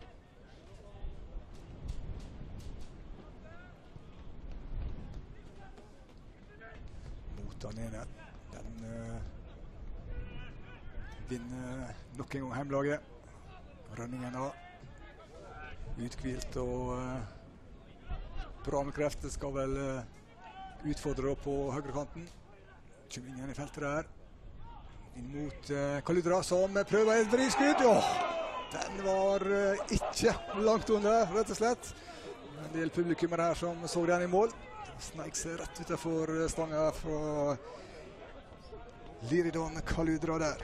Den ene, den uh, vinner nok en gang hjemmelaget. Rønningen da, utkvilt og uh, bra med kreft. Det skal vel uh, utfordre på høyrekanten. Kommer ingen i feltet der. Inn mot uh, Kaludra som prøver et vriskudd. Åh, den var uh, ikke langt under, rett og slett. En del publikummer her som så den i mål. Sneik seg rett utenfor stanga fra Liridon Kaludra der.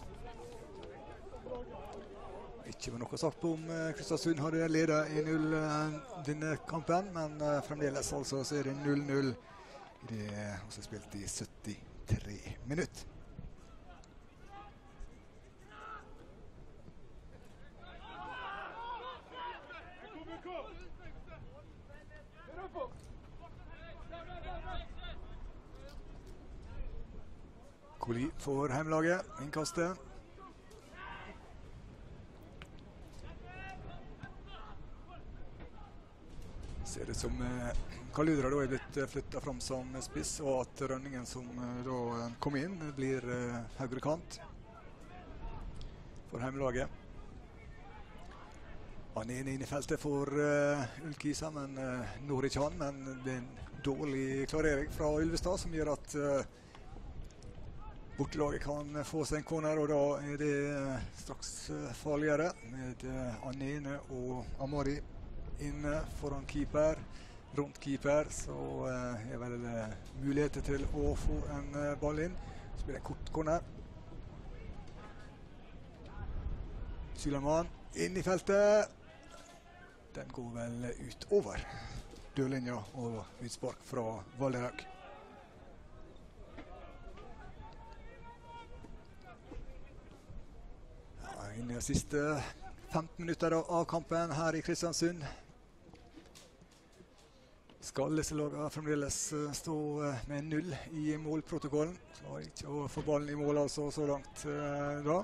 Ikke var noe sagt på om Kristiansund hadde ledet i null denne kampen, men fremdeles altså så er det null null. Det er også spilt i syttitre minutter. Koli for hjemmelaget, innkastet. Ser det som eh, Kaludra da er blitt flyttet fram som spiss, og at Rønningen som eh, da kom inn blir eh, høyre kant for hjemmelaget. Han er inne i feltet for uh, Ullkisa, men uh, når ikke han, men det er en dårlig klarering fra Ylvestad som gjør at uh, bortelaget kan få seg en corner, og da er det uh, straks uh, farligere med uh, Anine og Amari inne foran keeper, rundt keeper, så uh, er vel uh, muligheter til å få en uh, ball inn. Så blir det en kort corner. Sylaman inn i feltet. Den går vel ut over dørlinja og utspark fra Valderhaug. Ja, inne i de siste femten minutter av kampen her i Kristiansund. Skal disse lagene fremdeles stå med null i målprotokollen. Klarer ikke å få ballen i mål altså så langt uh, da.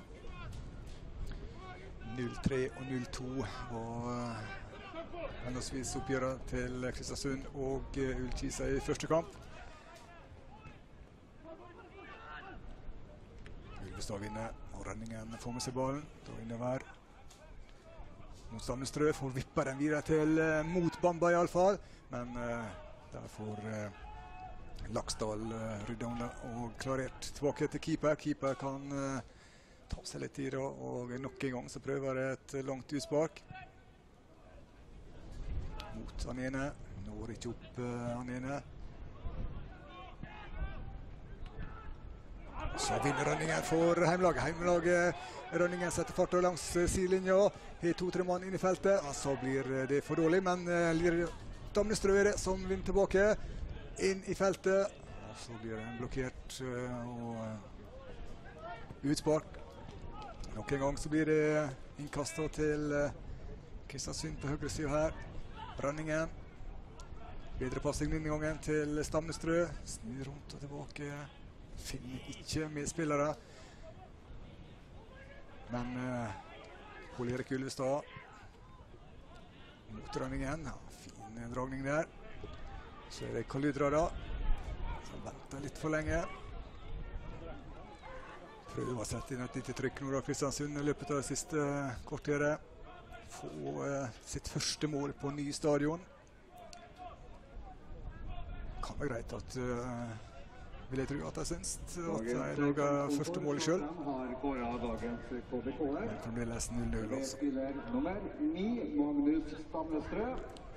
null tre og null to var henholdsvis oppgjøret til Kristiansund og uh, Ullkisa i første kamp. Ylvestad vinner, og Rønningen får med seg ballen. Da innover. Motstanderstrø får vippe den videre til uh, mot Bamba i alle fall. Men uh, der får uh, Laksdal uh, rydde unna og klarert tilbake til keeper. Keeper kan uh, ta seg litt tid, og nok en gang så prøver det et langt utspark. Mot Anine, når ikke opp uh, Anine. Så vinner Rønningen for heimelaget. Heimelaget, Rønningen setter fart langs uh, sidelinja. Har to-tre mann inn i feltet. Og så blir uh, det for dårlig, men uh, Damnestrø er det som vinner tilbake. Inn i feltet. Og så blir det blokkert uh, og uh, utspark. Nok en gang så blir det innkastet til uh, Kristiansund på høyre siden her. Rønningen. Bedre passing denne gangen til Stamnestrø. Snur rundt og tilbake. Finner ikke medspillere. Men uh, Pål Erik Ulvestad. Motdragningen. Ja, fin dragning der. Så er det Kaludra da. Som venter litt for lenge. Prøver å sette inn et lite trykk nå da, Kristiansund, i løpet av det siste kvarteret. Få uh, sitt første mål på ny stadion. Kan være greit at, uh, vil jeg tro at jeg synes, at jeg lager første mål selv. Men fremdeles null null også. Spiller nummer ni, Magnus Stamnestrø.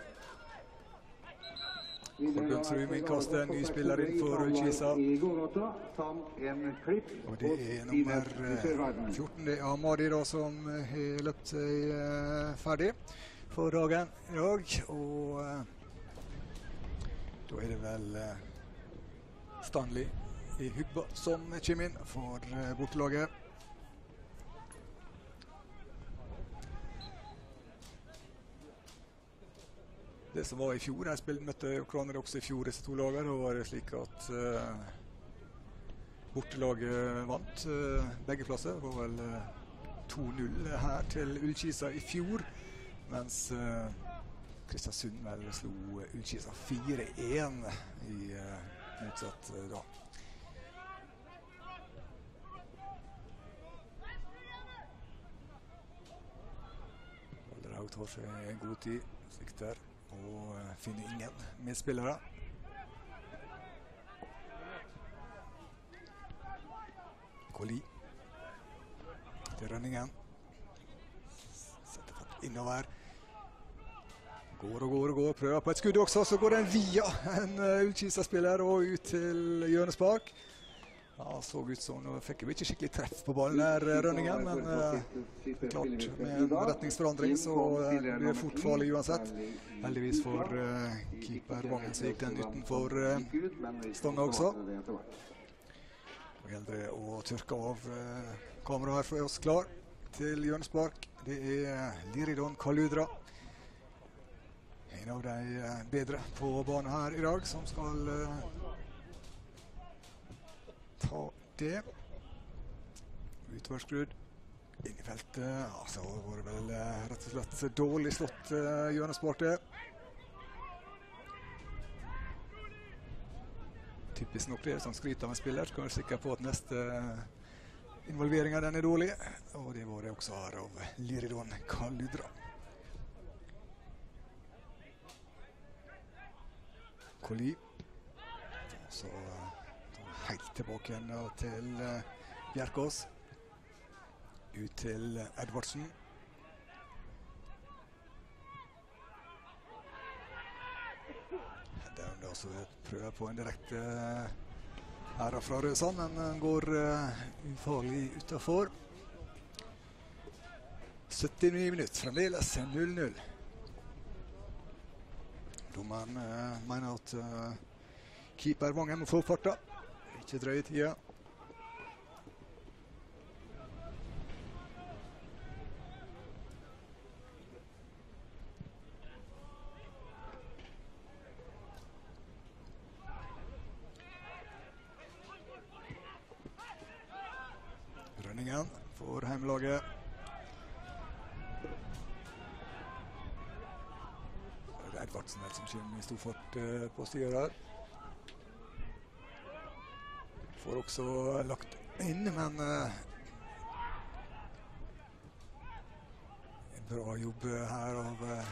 Forbundsrud innkaster en ny spiller inn for Ullkisa. Og det er nummer fjorten, det er Amadi da, som har løpt seg uh, ferdig for dagen i dag. Og uh, da er det vel uh, Stanley i Hugba som kommer inn for uh, bortelaget. Det som var i fjor, jeg spilte, møtte hverandre også i fjor, disse to lager. Da var det slik at uh, bortelaget vant uh, begge plasser. Det var vel uh, to null her til Ullkisa i fjor, mens uh, Kristiansund vel slo Ullkisa fire én i uh, motsatt uh, da. Valderhaug tar seg en god tid, sikter. Og uh, finner ingen medspillere. Koli til Rønningen. Setter fatt innover. Går og går og går. Prøver på et skudd også. Så går den via en uh, Ullkisa-spiller og ut til hjørnespark. Ja, så ut som nå fikk vi ikke skikkelig treff på ballen der, Rønningen, men uh, klart med en retningsforandring så uh, blir det fort farlig uansett. Heldigvis for uh, keeper Vangen så gikk den utenfor uh, stanga også. Og gjelder det å tørke av uh, kameraet her for oss klar til hjørnespark. Det er Liridon Kaludra. En av de uh, bedre på banen her i dag, som skal uh, ta det. Utvarskrudd inn i feltet. Altså, det var vel uh, rett og slett dårlig slått uh, hjørnespark det. Typisk nok det, som skryter av en spiller. Skal være sikker på at neste uh, involvering av den er dårlig. Og det var det også her av Liridon Kaludra. Koli. Så uh, helt tilbake igjen til uh, Bjerkås. Ut til Edvardsen. Det er jo også prøver på en direkte æra fra Røsand, men den går uh, ufarlig utenfor. syttini minutter, fremdeles null null. Dommeren uh, mener at uh, keeper Vangen må få farta. Ikke drøye tida. Rønningen for heimelaget. Det er Edvardsen som kommer i stor fart uh, på styret her. Får også lagt inn, men uh, en bra jobb her av uh,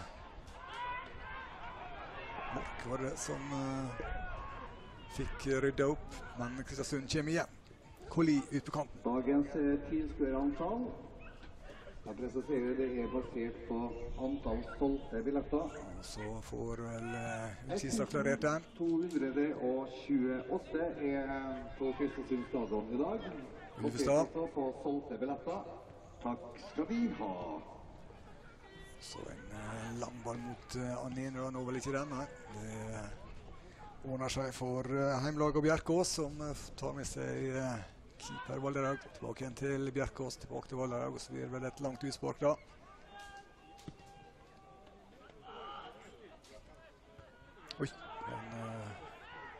Mork var det som uh, fikk rydda opp, men Kristiansund kommer igjen. Koli ut på kanten. Dagens eh, tilskuerantall. Jeg presiserer det er basert på antall solgte billetter. Og så får vel uh, Ullkisa klarert den. to hundre tjueåtte er på Kristiansund stadion i dag. Ulvestad. Basert på solgte billetter. Takk skal vi ha. Så en uh, lang ball mot uh, Annin, og nå vel ikke den, nei. Det uh, ordner seg for uh, heimlaget og Bjerkås, som uh, tar med seg uh, keeper Valderhaug. Tilbake igjen til Bjerkås, tilbake til Valderhaug, og så blir det vel et langt utspark da. Oi,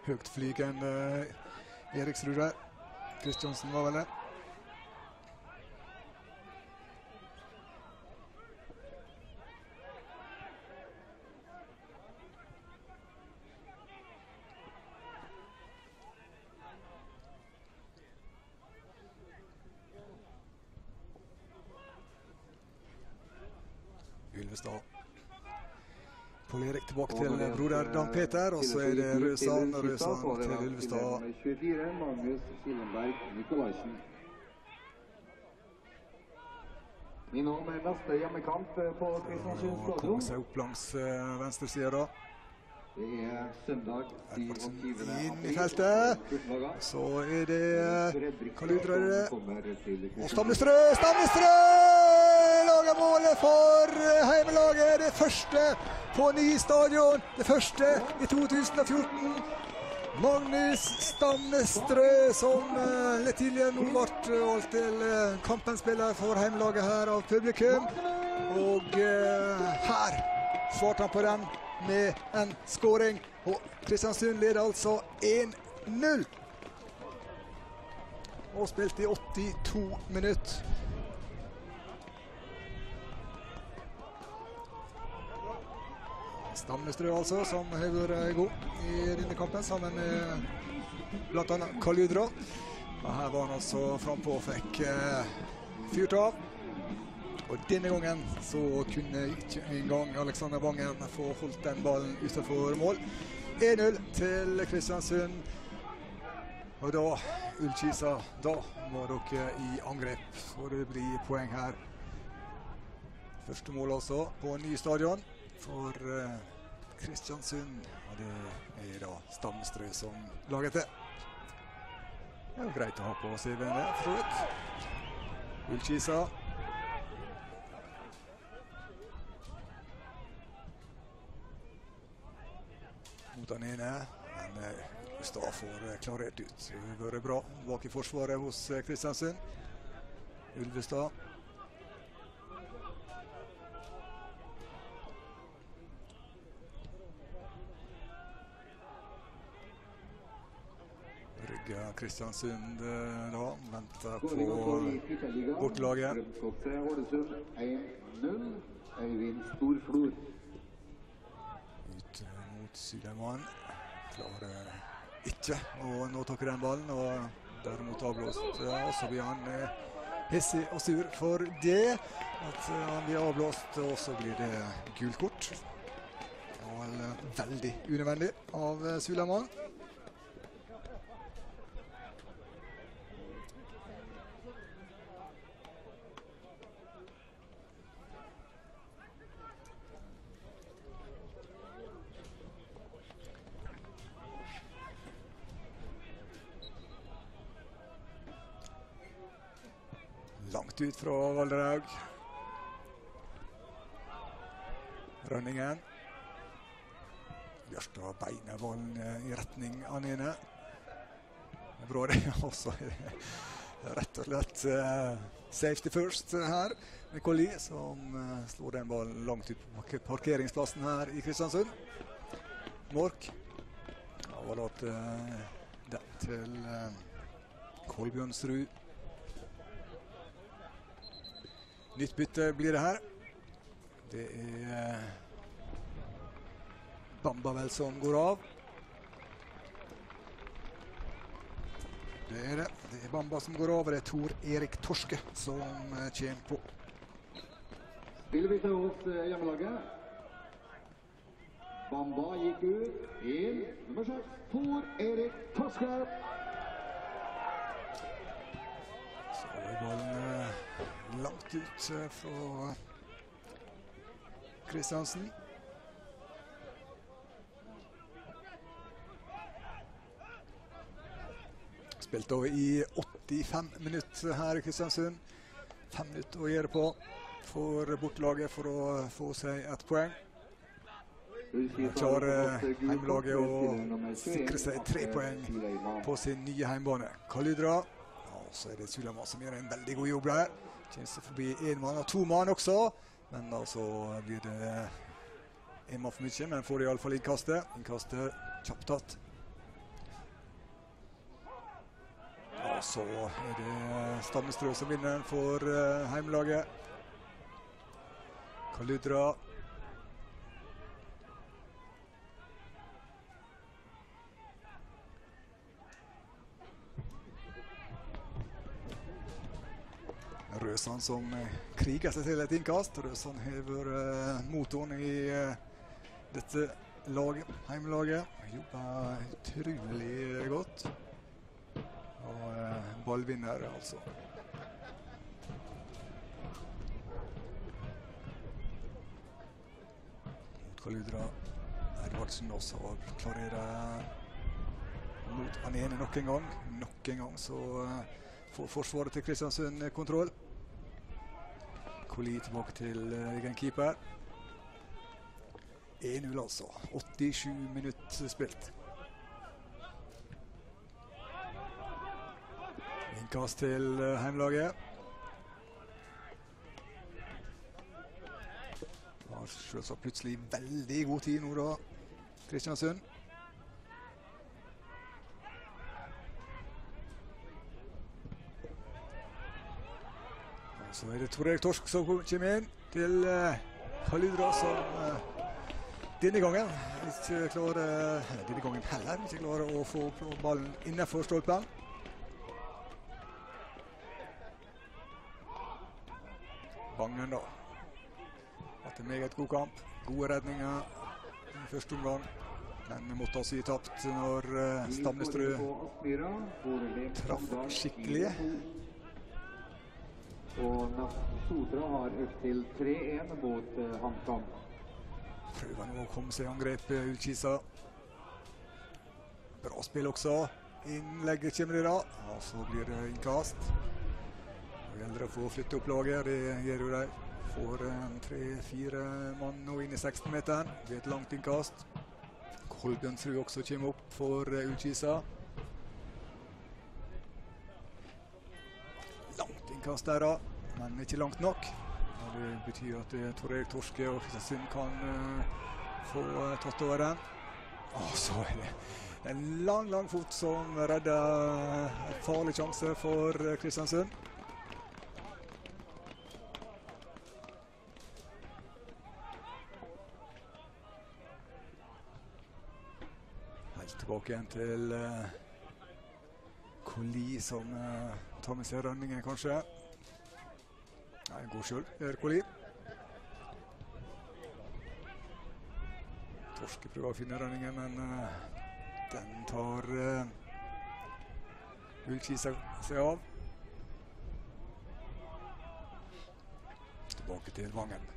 høytflygende Eriksrud der. Kristiansen var vel det. Ylvestad. Pål Erik tilbake til broder Dan Peter, og så er det Røsan og Røsan til Ylvestad. tjuefire, Magnus Kilenberg Nikolaisen. Min om neste hjemmekamp på Kristiansund Og stadion. kommer seg opp langs uh, venstre side da. Det er søndag syvogtyvende Inn i feltet. Så er det Karl Udre, er det. Og Stamnestrø, Stamnestrø! Lager målet for heimelaget. Det første på ny stadion. Det første i to tusen og fjorten. Magnus Stamnestrø, som uh, litt tidligere nå ble valgt til uh, kampens spiller for heimelaget her av publikum. Og uh, her svarte han på den med en skåring, og Kristiansund leder altså en null. Og spilt i åttito minutter. Stamnestrø altså, som har vært god i denne kampen, sammen med blant annet Karl Udre. Og her var han altså frampå og fikk eh, fyrt av. Og denne gangen så kunne ikke engang Alexander Vangen få holdt den ballen utenfor mål. en null til Kristiansund. Og da, Ullkisa, da må dere i angrep, så det blir poeng her. Første mål altså på ny stadion for uh, Kristiansund. Og det er da Stamnestrø som laget det. Det er jo greit å ha på C V-en det, for så vidt. Ullkisa. Mot den ene, men Ylvestad får klarert ut. Det har vært bra bak i forsvaret hos Kristiansund. Ylvestad. Rygger Kristiansund da, venter på bortlaget. en null, Øyvind Storflor. Ut mot Syleman. Klarer ikke å nå tak i den ballen, og derimot avblåst. Ja, så blir han eh, hissig og sur for det. At eh, han blir avblåst, og så blir det gult kort. Og eh, veldig unødvendig av eh, Syleman. Langt ut fra Valderhaug. Rønningen. Bjørstad beiner ballen i retning Anine. Det er bra det også. Rett og slett uh, safety first her med Colli, som uh, slår den ballen langt ut på parkeringsplassen her i Kristiansund. Mork. Ja, var lagt uh, den til uh, Kolbjørnsrud. Nytt bytte blir det her. Det er Bamba vel som går av. Det er det. Det er Bamba som går av, og det er Tor Erik Torske som kommer på. Spillebytte hos hjemmelaget. Bamba gikk ut. En, nummer seks, Tor Erik Torske. Så er ballen langt ut fra Kristiansen. Spilt over i åttifem minutter her i Kristiansund. Fem minutter å gjøre på for bortlaget for å få seg et poeng. Klarer heimelaget å sikre seg tre poeng på sin nye heimbane. Karl Udre. Og så er det Syleman som gjør en veldig god jobb der. Kjenner seg forbi en mann og to mann også. Men altså blir det en mann for mye, men får i alle fall innkastet. Innkastet kjapt tatt. Og så er det Stamnestrø som vinner for uh, heimelaget. Kaludra. Røsand som kriger seg til et innkast. Røsand hever uh, motoren i uh, dette laget, heimelaget. Jobber utrolig godt. Og uh, ballvinner, altså. Mot Kaludra. Edvardsen også klarerer mot han ene nok en gang. Nok en gang så uh, får forsvaret til Kristiansund kontroll. Koli tilbake til uh, egen keeper. en null altså. åttisju minutter spilt. Innkast til uh, heimelaget. Har selvsagt plutselig veldig god tid nå da, Kristiansund. Så er det Tor Erik Torsk som kommer inn til uh, Kaludra, som uh, denne gangen ikke klarer, uh, denne gangen heller ikke klarer å få ballen innenfor stolpen. Vangen da. Hatt en meget god kamp. Gode redninger i første omgang. Men måtte også gi tapt når uh, Stamnestrø traff skikkelig. Og Sotra har økt til tre en mot uh, HamKam. Prøver nå å komme seg i angrep, Ullkisa. Bra spill også. Innlegget kommer det da. Og så blir det innkast. Det gjelder å få flytte opp laget. Det gjør jo de. Får en tre-fire mann nå inn i seksten meteren. Det er et langt innkast. Kolbjørnsrud også kommer opp for uh, Ullkisa. Langt innkast der da, men ikke langt nok. Og det betyr at Tor Erik Torske og Kristiansund kan uh, få uh, tatt over den. Og så er det en lang, lang fot som redder en farlig sjanse for uh, Kristiansund. Helt tilbake igjen til uh, Koli som uh, tar med seg rønningen, kanskje. Nei, god selv, gjør Koli. Torske prøver å finne rønningen, men uh, den tar uh, Ullkisa seg av. Tilbake til Vangen.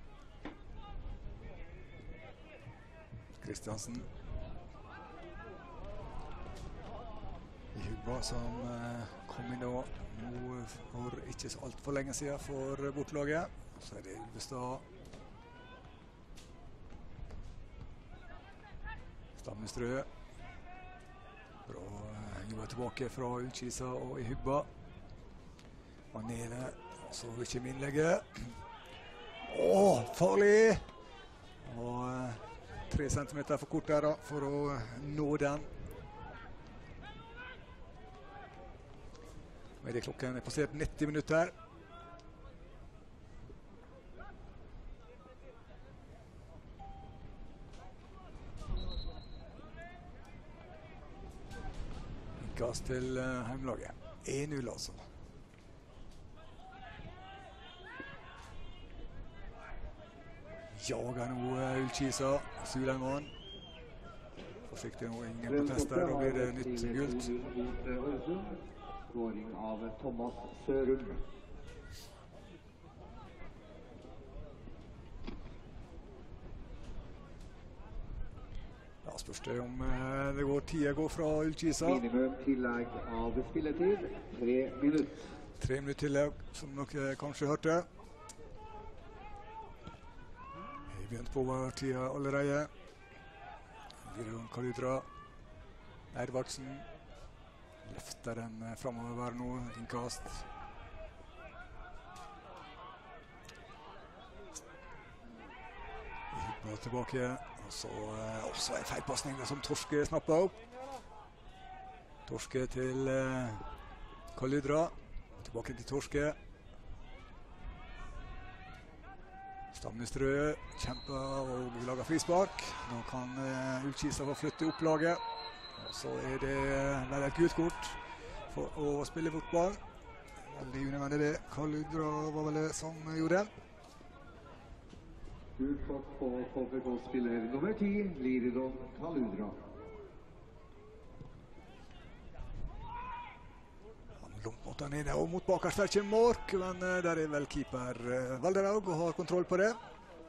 Kristiansen. Hubba som uh, kom inn nå, nå for ikke så alt for lenge siden for bortlaget. Så er det Ulvestad. Stamnestrø. Bra uh, jobba tilbake fra Ullkisa og i Hubba. Manene, så kommer innlegget. Åh, farlig! Og uh, tre centimeter for kort der da, for å uh, nå den. Og er det klokken er passert nitti minutter. Innkast til uh, heimlaget. en null altså. Jager nå uh, Ullkisa. Sulaiman. Forsiktig nå, ingen protester. Da blir det nytt gult. Skåring av Thomas Sørum. Da spørs det om uh, det går tida går fra Ullkisa. Minimum tillegg av spilletid, tre minutter. Tre minutter tillegg, som dere kanskje hørte. Vi begynte på tida allerede. Giron Kaludra. Edvardsen. Løfter den fremover nå, innkast. Hubba tilbake, og så uh, også en feilpassning som Torske snappet opp. Torske til uh, Kaludra tilbake til Torske. Stamnestrø kjemper og lager frispark. Nå kan uh, Ullkisa få flytte opp laget. Og så er det vel et gult kort for å spille fotball. Veldig unødvendig det. Kaludra var vel det som gjorde det. Gult kort på K F K-spiller nummer ti, Liridon Kaludra. Langt mot den ene og mot bakerst der kommer Mork, men uh, der er vel keeper uh, Valderhaug og har kontroll på det.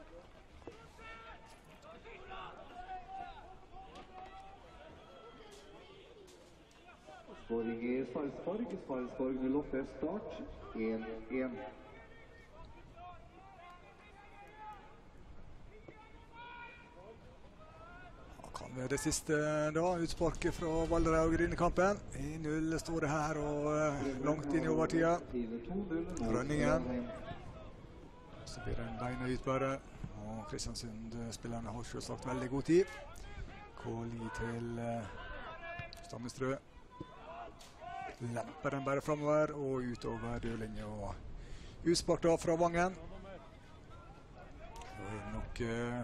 Skåring i Sarpsborg. Sarpsborg null åtte start. én én. Kan være det siste da, utsparket fra Valderhaug i denne kampen. en null står det her og uh, langt inn i overtida. Rønningen. Så blir det en beina ut bare. Og Kristiansund-spillerne har selvsagt veldig god tid. Kåli til uh, Stamnestrø. Lemper den bare fremover og utover dørlinje og utspark da fra Vangen. Så er det nok uh,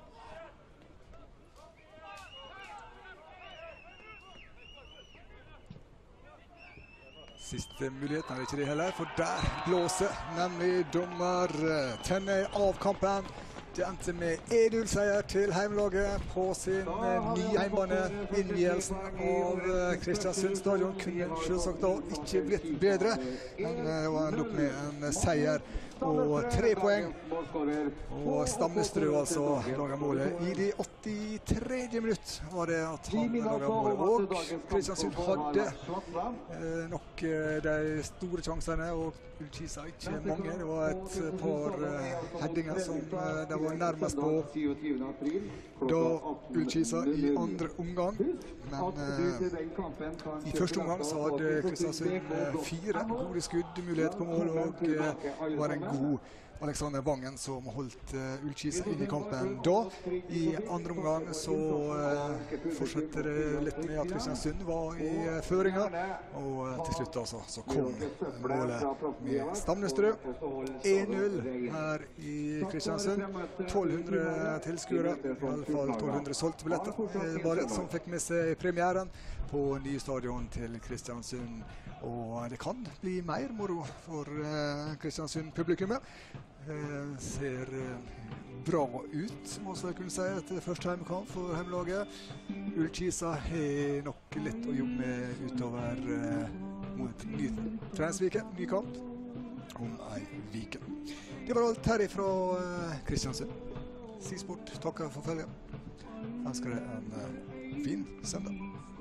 siste mulighet, er det ikke det heller, for der blåser nemlig dommer Tennøy av kampen. Det endte med en null seier til heimlaget på sin nye heimbane. Innvielsen av Kristiansund stadion kunne selvsagt da ikke blitt bedre, men det var nok med en seier og tre poeng. Og Stamnestrø altså lager målet i de åttitre minutt var det at han lager målet. Og Kristiansund hadde eh, nok eh, de store sjansene, og Ullkisa ikke mange. Det var et par eh, headinger som eh, de var nærmest på da Ullkisa i andre omgang. Men eh, i første omgang så hadde Kristiansund eh, fire gode skuddmuligheter på mål, og eh, var en god Alexander Vangen som holdt uh, Ullkisa inn i kampen da. I andre omgang så uh, fortsetter det litt med at Kristiansund var i uh, føringa, og uh, til slutt altså, så kom uh, målet med Stamnestrø. en null her i Kristiansund. tolv hundre tilskuere, i alle fall tolv hundre solgte billetter. Det var det som fikk med seg premieren på nye stadion til Kristiansund. Og det kan bli mer moro for uh, Kristiansund-publikummet. Uh, ser uh, bra ut, må jeg kunne si, etter første heimekamp for heimelaget. Ullkisa har nok litt å jobbe med utover uh, mot ny treningsvike, ny kamp om ei vike. Det var alt her fra uh, Kristiansund. Seasport takker for følget. Jeg ønsker deg en uh, fin søndag.